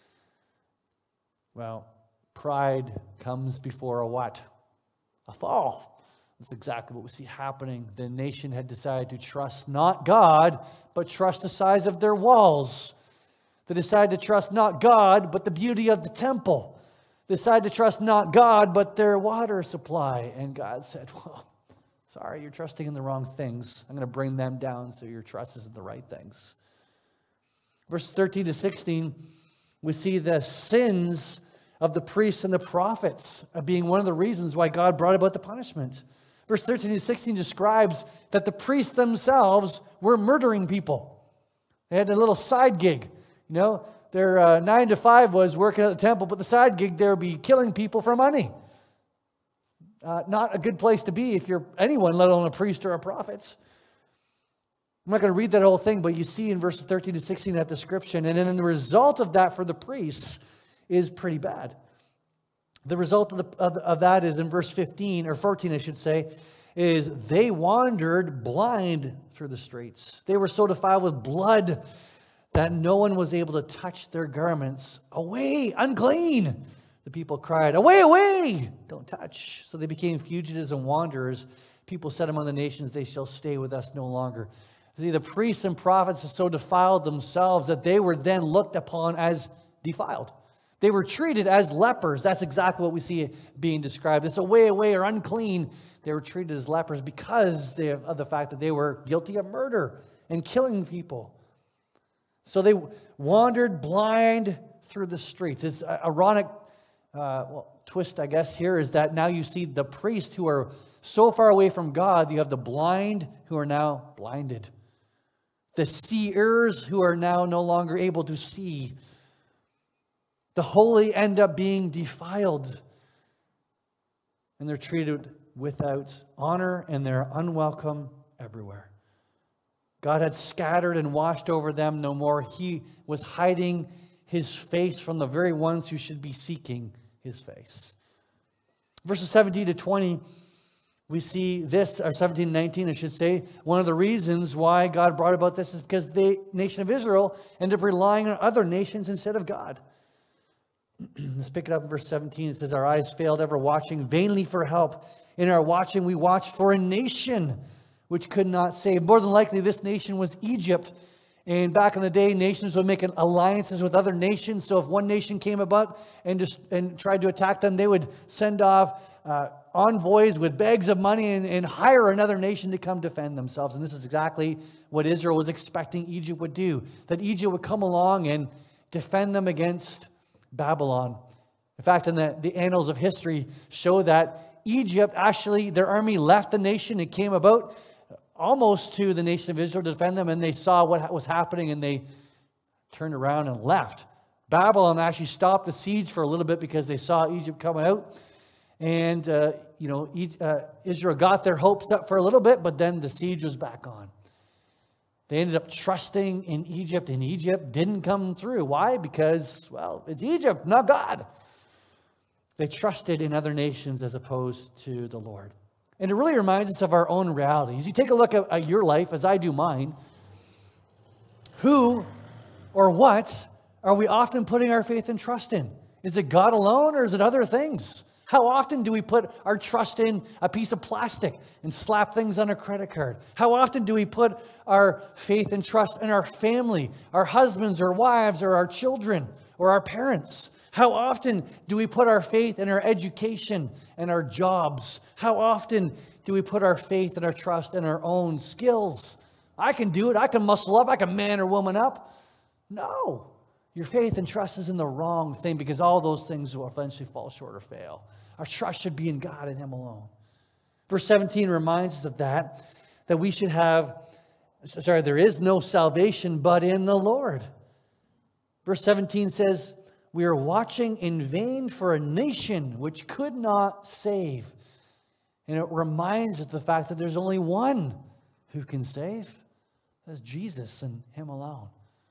Well, pride comes before a what? A fall. That's exactly what we see happening. The nation had decided to trust not God, but trust the size of their walls. They decided to trust not God, but the beauty of the temple. They decided to trust not God, but their water supply. And God said, well, sorry, you're trusting in the wrong things. I'm going to bring them down so your trust is in the right things. Verse thirteen to sixteen, we see the sins of the priests and the prophets being one of the reasons why God brought about the punishment. Verse thirteen to sixteen describes that the priests themselves were murdering people. They had a little side gig. You know, their uh, nine to five was working at the temple, but the side gig there would be killing people for money. Uh, not a good place to be if you're anyone, let alone a priest or a prophet. I'm not going to read that whole thing, but you see in verses thirteen to sixteen that description. And then the result of that for the priests is pretty bad. The result of, the, of, of that is in verse fifteen, or fourteen, I should say, is they wandered blind through the streets. They were so defiled with blood that no one was able to touch their garments. Away, unclean! The people cried, away, away! Don't touch. So they became fugitives and wanderers. People said among the nations, they shall stay with us no longer. See, the priests and prophets so defiled themselves that they were then looked upon as defiled. They were treated as lepers. That's exactly what we see being described. It's away, away, or unclean. They were treated as lepers because they, of the fact that they were guilty of murder and killing people. So they wandered blind through the streets. It's ironic uh, well, twist, I guess, here is that now you see the priests who are so far away from God. You have the blind who are now blinded. The seers who are now no longer able to see. The holy end up being defiled. And they're treated without honor, and they're unwelcome everywhere. God had scattered and washed over them no more. He was hiding his face from the very ones who should be seeking his face. Verses seventeen to twenty, we see this, or seventeen to nineteen, I should say. One of the reasons why God brought about this is because the nation of Israel ended up relying on other nations instead of God. Let's pick it up in verse seventeen. It says, our eyes failed ever watching vainly for help. In our watching, we watched for a nation which could not save. More than likely, this nation was Egypt. And back in the day, nations would make alliances with other nations. So if one nation came about and just and tried to attack them, they would send off uh, envoys with bags of money and, and hire another nation to come defend themselves. And this is exactly what Israel was expecting Egypt would do. That Egypt would come along and defend them against Babylon. In fact, in the, the annals of history show that Egypt, actually, their army left the nation and came about almost to the nation of Israel to defend them, and they saw what was happening, and they turned around and left. Babylon actually stopped the siege for a little bit because they saw Egypt coming out, and uh, you know, uh, Israel got their hopes up for a little bit, but then the siege was back on. They ended up trusting in Egypt, and Egypt didn't come through. Why? Because, well, it's Egypt, not God. They trusted in other nations as opposed to the Lord. And it really reminds us of our own reality. As you take a look at, at your life, as I do mine, Who or what are we often putting our faith and trust in? Is it God alone or is it other things? How often do we put our trust in a piece of plastic and slap things on a credit card? How often do we put our faith and trust in our family, our husbands or wives or our children or our parents? How often do we put our faith in our education and our jobs? How often do we put our faith and our trust in our own skills? I can do it. I can muscle up. I can man or woman up. No. Your faith and trust is in the wrong thing because all those things will eventually fall short or fail. Our trust should be in God and Him alone. Verse seventeen reminds us of that, that we should have, sorry, there is no salvation but in the Lord. Verse seventeen says, we are watching in vain for a nation which could not save. And it reminds us of the fact that there's only one who can save. That's Jesus and Him alone.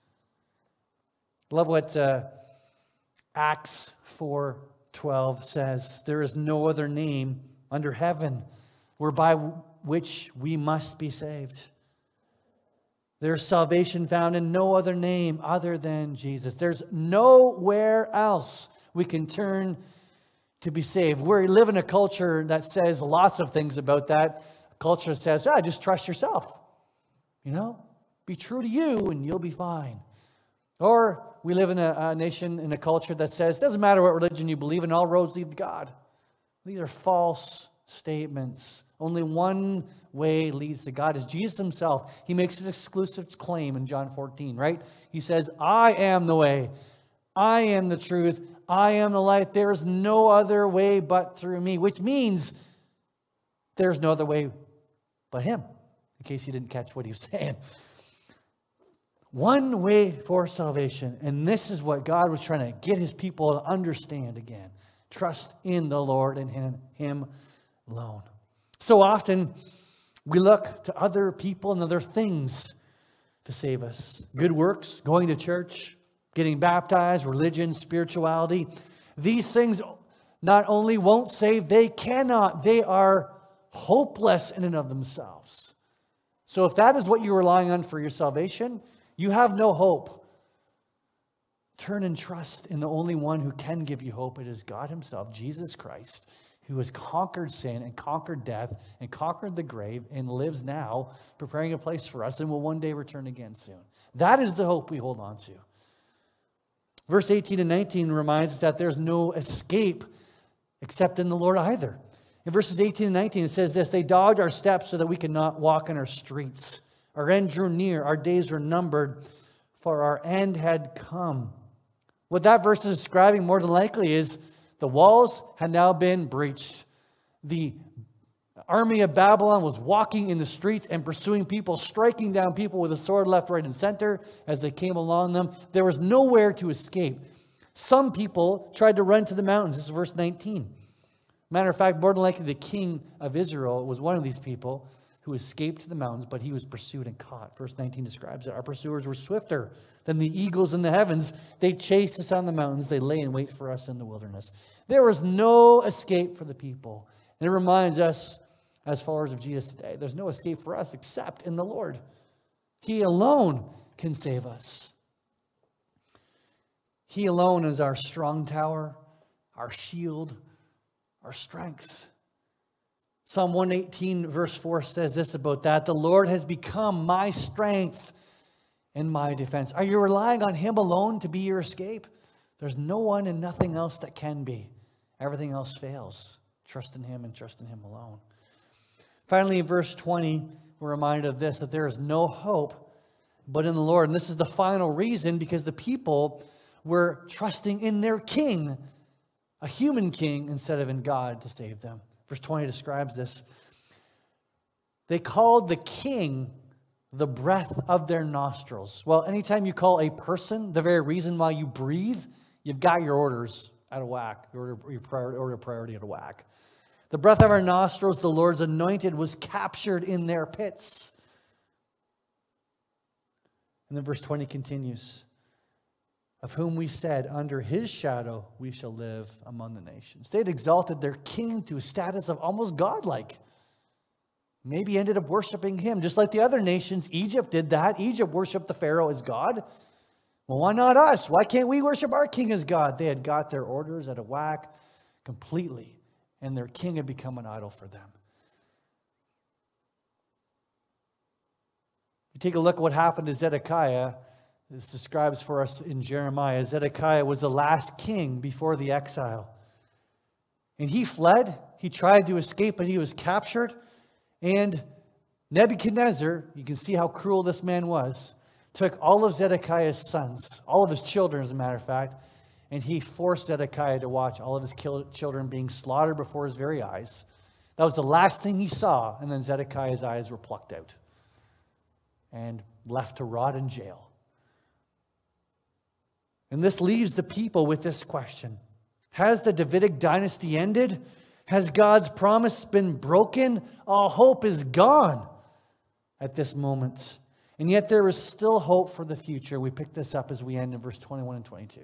I love what uh, Acts four twelve says. There is no other name under heaven whereby which we must be saved. There is salvation found in no other name other than Jesus. There's nowhere else we can turn to be saved. We live in a culture that says lots of things about that. A culture says, ah, just trust yourself. You know, be true to you and you'll be fine. Or we live in a, a nation, in a culture that says, it doesn't matter what religion you believe in, all roads lead to God. These are false statements. Only one way leads to God is Jesus Himself. He makes His exclusive claim in John fourteen, right? He says, I am the way. I am the truth. I am the light. There is no other way but through me, which means there's no other way but Him, in case you didn't catch what he was saying. One way for salvation. And this is what God was trying to get His people to understand again. Trust in the Lord and in Him alone. So often we look to other people and other things to save us. Good works, going to church, getting baptized, religion, spirituality. These things not only won't save, they cannot. They are hopeless in and of themselves. So if that is what you're relying on for your salvation, you have no hope. Turn and trust in the only one who can give you hope. It is God Himself, Jesus Christ, who has conquered sin and conquered death and conquered the grave and lives now, preparing a place for us and will one day return again soon. That is the hope we hold on to. Verse eighteen and nineteen reminds us that there's no escape except in the Lord either. In verses eighteen and nineteen, it says this, they dogged our steps so that we could not walk in our streets. Our end drew near, our days were numbered, for our end had come. What that verse is describing more than likely is the walls had now been breached. The army of Babylon was walking in the streets and pursuing people, striking down people with a sword left, right, and center as they came along them. There was nowhere to escape. Some people tried to run to the mountains. This is verse nineteen. Matter of fact, more than likely the king of Israel was one of these people who escaped to the mountains, but he was pursued and caught. Verse nineteen describes it. Our pursuers were swifter than the eagles in the heavens. They chased us on the mountains. They lay in wait for us in the wilderness. There was no escape for the people. And it reminds us, as followers of Jesus today, there's no escape for us except in the Lord. He alone can save us. He alone is our strong tower, our shield, our strength. Psalm one eighteen verse four says this about that. The Lord has become my strength and my defense. Are you relying on Him alone to be your escape? There's no one and nothing else that can be. Everything else fails. Trust in Him and trust in Him alone. Finally, in verse twenty, we're reminded of this, that there is no hope but in the Lord. And this is the final reason, because the people were trusting in their king, a human king, instead of in God to save them. Verse twenty describes this. They called the king the breath of their nostrils. Well, anytime you call a person the very reason why you breathe, you've got your orders out of whack, your order, your priority, order of priority out of whack. The breath of our nostrils, the Lord's anointed, was captured in their pits. And then verse twenty continues. Of whom we said, under His shadow we shall live among the nations. They had exalted their king to a status of almost godlike. maybe ended up worshiping him, just like the other nations. Egypt did that. Egypt worshiped the Pharaoh as God. Well, why not us? Why can't we worship our king as God? They had got their orders out of whack completely, and their king had become an idol for them. If you take a look at what happened to Zedekiah, this describes for us in Jeremiah. Zedekiah was the last king before the exile. And he fled. He tried to escape, but he was captured. And Nebuchadnezzar, you can see how cruel this man was, took all of Zedekiah's sons, all of his children, as a matter of fact, and he forced Zedekiah to watch all of his children being slaughtered before his very eyes. That was the last thing he saw, and then Zedekiah's eyes were plucked out and left to rot in jail. And this leaves the people with this question. Has the Davidic dynasty ended? Has God's promise been broken? All hope is gone at this moment. And yet there is still hope for the future. We pick this up as we end in verse twenty-one and twenty-two.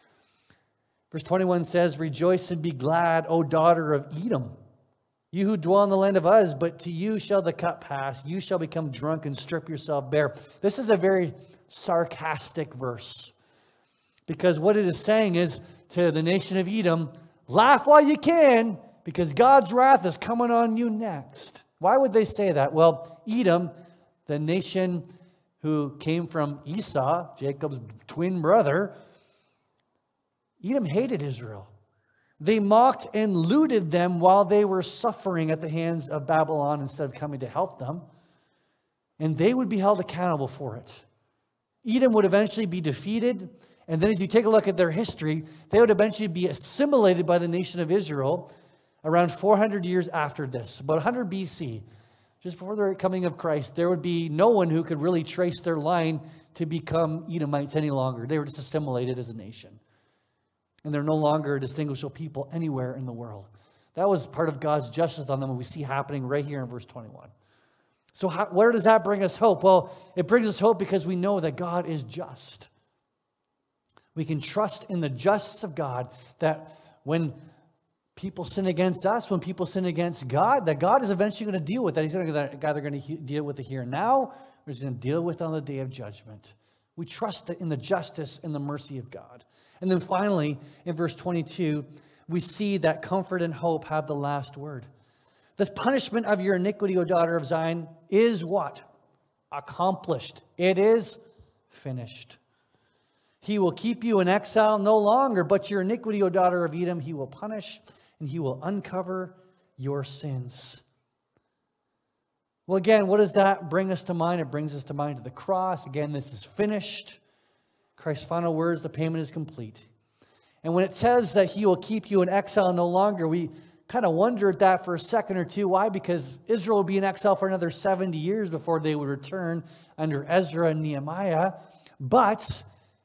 Verse twenty-one says, "Rejoice and be glad, O daughter of Edom, you who dwell in the land of Uz, but to you shall the cup pass. You shall become drunk and strip yourself bare." This is a very sarcastic verse, because what it is saying is to the nation of Edom, laugh while you can, because God's wrath is coming on you next. Why would they say that? Well, Edom, the nation who came from Esau, Jacob's twin brother, Edom hated Israel. They mocked and looted them while they were suffering at the hands of Babylon instead of coming to help them. And they would be held accountable for it. Edom would eventually be defeated. And then as you take a look at their history, they would eventually be assimilated by the nation of Israel around four hundred years after this. About one hundred B C, just before the coming of Christ, there would be no one who could really trace their line to become Edomites any longer. They were just assimilated as a nation. And they're no longer a distinguishable people anywhere in the world. That was part of God's justice on them, and we see happening right here in verse twenty-one. So how, where does that bring us hope? Well, it brings us hope because we know that God is just. We can trust in the justice of God, that when people sin against us, when people sin against God, that God is eventually going to deal with that. He's going to, either going to deal with it here and now, or he's going to deal with it on the day of judgment. We trust in the justice and the mercy of God. And then finally, in verse twenty-two, we see that comfort and hope have the last word. The punishment of your iniquity, O daughter of Zion, is what? Accomplished. It is finished. He will keep you in exile no longer, but your iniquity, O daughter of Edom, he will punish, and he will uncover your sins. Well, again, what does that bring us to mind? It brings us to mind to the cross. Again, this is finished. Christ's final words, the payment is complete. And when it says that he will keep you in exile no longer, we kind of wonder at that for a second or two. Why? Because Israel will be in exile for another seventy years before they would return under Ezra and Nehemiah. But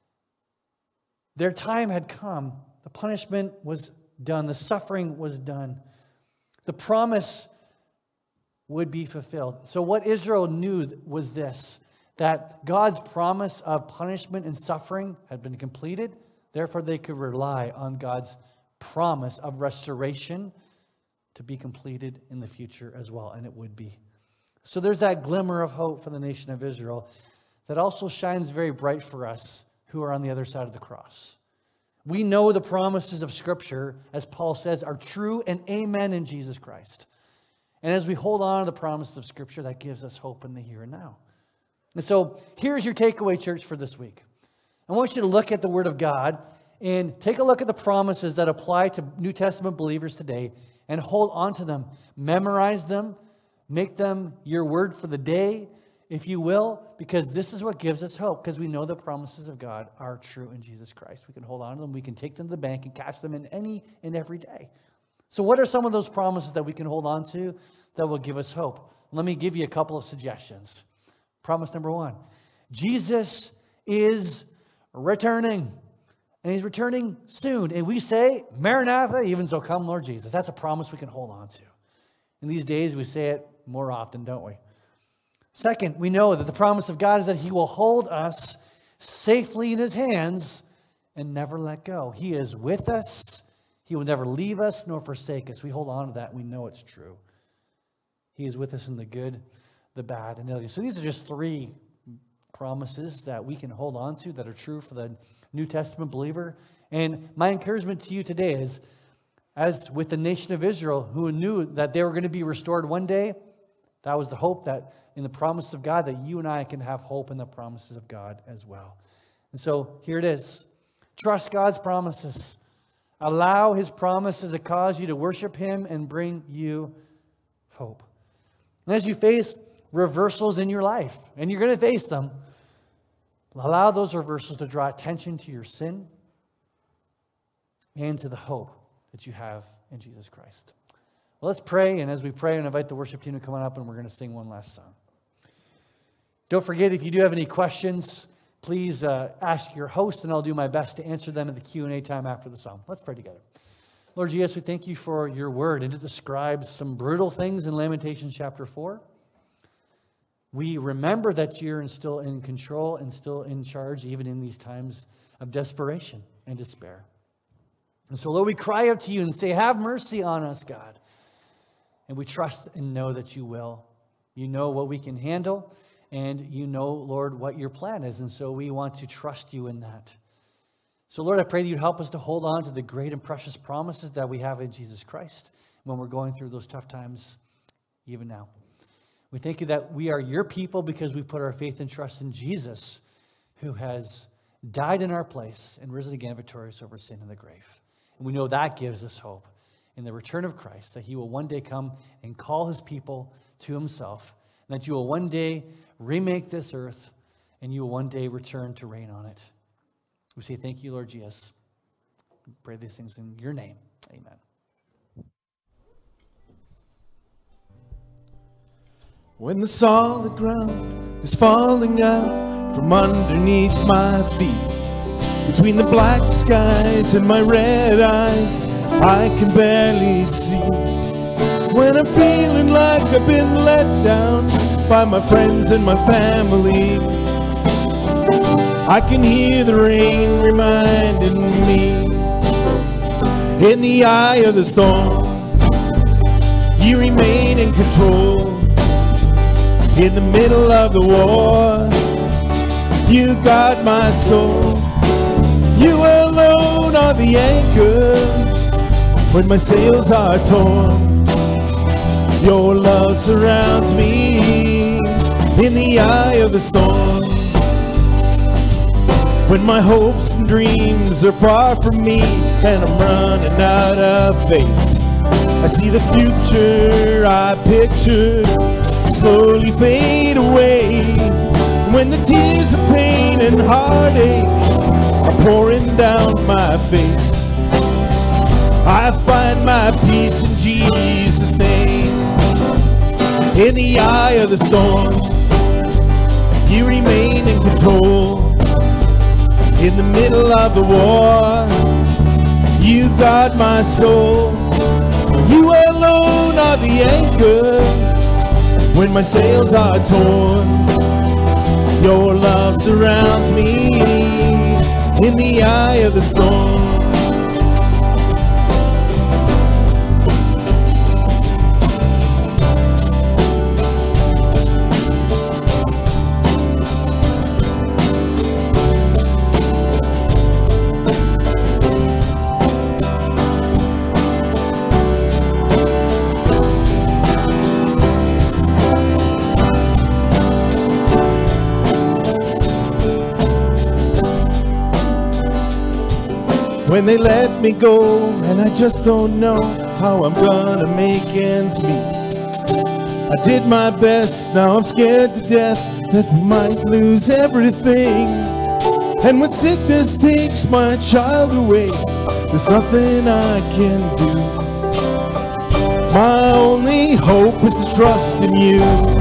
their time had come. The punishment was done. The suffering was done. The promise would be fulfilled. So what Israel knew was this, that God's promise of punishment and suffering had been completed. Therefore, they could rely on God's promise of restoration to be completed in the future as well, and it would be. So there's that glimmer of hope for the nation of Israel that also shines very bright for us who are on the other side of the cross. We know the promises of Scripture, as Paul says, are true and amen in Jesus Christ. And as we hold on to the promises of Scripture, that gives us hope in the here and now. And so here's your takeaway, church, for this week. I want you to look at the Word of God and take a look at the promises that apply to New Testament believers today and hold on to them. Memorize them. Make them your word for the day, if you will, because this is what gives us hope, because we know the promises of God are true in Jesus Christ. We can hold on to them. We can take them to the bank and cash them in any and every day. So what are some of those promises that we can hold on to that will give us hope? Let me give you a couple of suggestions. Promise number one, Jesus is returning, and he's returning soon. And we say, Maranatha, even so come, Lord Jesus. That's a promise we can hold on to. In these days, we say it more often, don't we? Second, we know that the promise of God is that he will hold us safely in his hands and never let go. He is with us. He will never leave us nor forsake us. We hold on to that. We know it's true. He is with us in the good, the bad, and the ugly. So these are just three promises that we can hold on to that are true for the New Testament believer. And my encouragement to you today is, as with the nation of Israel, who knew that they were going to be restored one day, that was the hope that in the promise of God, that you and I can have hope in the promises of God as well. And so here it is. Trust God's promises. Allow his promises to cause you to worship him and bring you hope. And as you face reversals in your life, and you're going to face them, allow those reversals to draw attention to your sin and to the hope that you have in Jesus Christ. Well, let's pray, and as we pray, and invite the worship team to come on up, and we're going to sing one last song. Don't forget, if you do have any questions, please uh, ask your host, and I'll do my best to answer them at the Q and A time after the song. Let's pray together. Lord Jesus, we thank you for your word, and it describes some brutal things in Lamentations chapter four. We remember that you're still in control and still in charge, even in these times of desperation and despair. And so, Lord, we cry out to you and say, have mercy on us, God. And we trust and know that you will. You know what we can handle, and you know, Lord, what your plan is. And so we want to trust you in that. So, Lord, I pray that you'd help us to hold on to the great and precious promises that we have in Jesus Christ when we're going through those tough times, even now. We thank you that we are your people because we put our faith and trust in Jesus, who has died in our place and risen again victorious over sin and the grave. And we know that gives us hope in the return of Christ, that he will one day come and call his people to himself, and that you will one day remake this earth, and you will one day return to reign on it. We say thank you, Lord Jesus. We pray these things in your name. Amen. When the solid ground is falling out from underneath my feet, between the black skies and my red eyes, I can barely see. When I'm feeling like I've been let down by my friends and my family, I can hear the rain reminding me, in the eye of the storm, you remain in control. In the middle of the war, you got my soul. You alone are the anchor when my sails are torn. Your love surrounds me in the eye of the storm. When my hopes and dreams are far from me and I'm running out of faith, I see the future I pictured slowly fade away. When the tears of pain and heartache are pouring down my face, I find my peace in Jesus' name. In the eye of the storm, you remain in control. In the middle of the war, you got my soul. You alone are the anchor when my sails are torn. Your love surrounds me in the eye of the storm. When they let me go and I just don't know how I'm gonna make ends meet. I did my best, now I'm scared to death that we might lose everything. And when sickness takes my child away, there's nothing I can do. My only hope is to trust in you.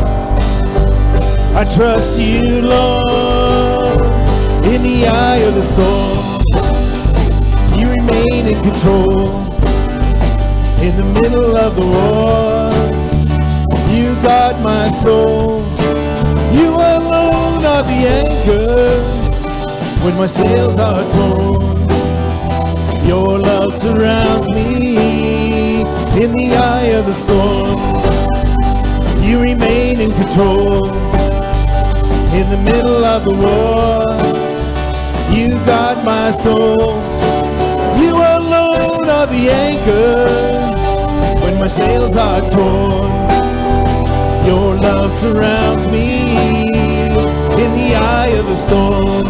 I trust you, Lord, in the eye of the storm. You remain in control. In the middle of the war, you got my soul. You alone are the anchor when my sails are torn. Your love surrounds me in the eye of the storm. You remain in control. In the middle of the war, you got my soul. You alone are the anchor when my sails are torn. Your love surrounds me in the eye of the storm.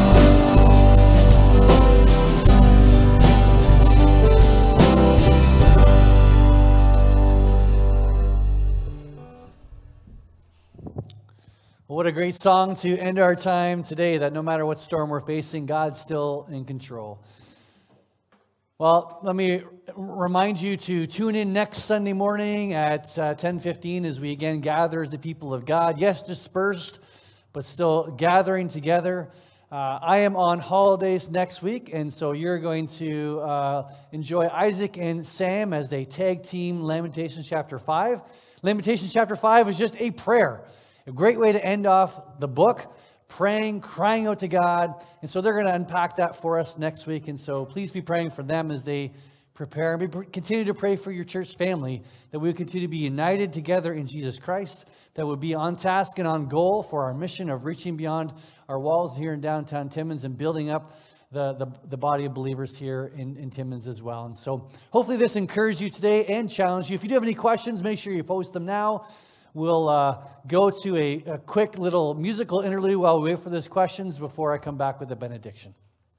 What a great song to end our time today, that no matter what storm we're facing, God's still in control. Well, let me remind you to tune in next Sunday morning at uh, ten fifteen as we again gather as the people of God. Yes, dispersed, but still gathering together. Uh, I am on holidays next week, and so you're going to uh, enjoy Isaac and Sam as they tag team Lamentations chapter five. Lamentations chapter five is just a prayer. A great way to end off the book, praying, crying out to God. And so they're going to unpack that for us next week. And so please be praying for them as they prepare. And we continue to pray for your church family, that we would continue to be united together in Jesus Christ, that would be on task and on goal for our mission of reaching beyond our walls here in downtown Timmins and building up the, the, the body of believers here in, in Timmins as well. And so hopefully this encouraged you today and challenged you. If you do have any questions, make sure you post them now. We'll uh, go to a, a quick little musical interlude while we wait for those questions before I come back with the benediction.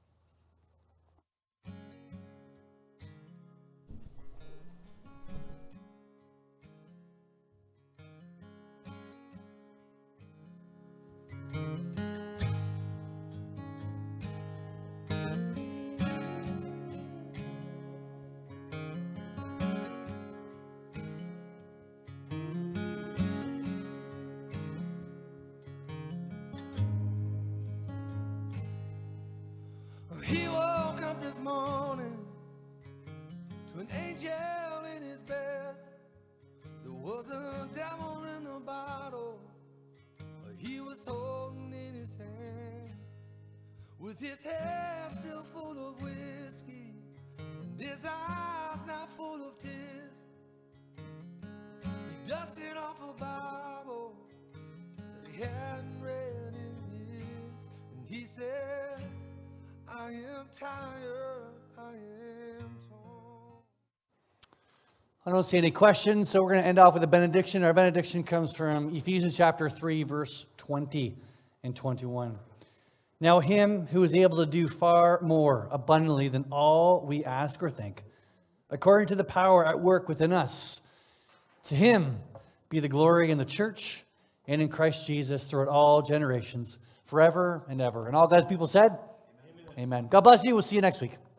He woke up this morning to an angel in his bed. There was a devil in the bottle, but he was holding in his hand. With his hair still full of whiskey and his eyes now full of tears, he dusted off a Bible that he hadn't read in years, and he said, I am tired, I am torn. I don't see any questions, so we're going to end off with a benediction. Our benediction comes from Ephesians chapter three, verse twenty and twenty-one. Now him who is able to do far more abundantly than all we ask or think, according to the power at work within us, to him be the glory in the church and in Christ Jesus throughout all generations, forever and ever. And all God's people said, Amen. God bless you. We'll see you next week.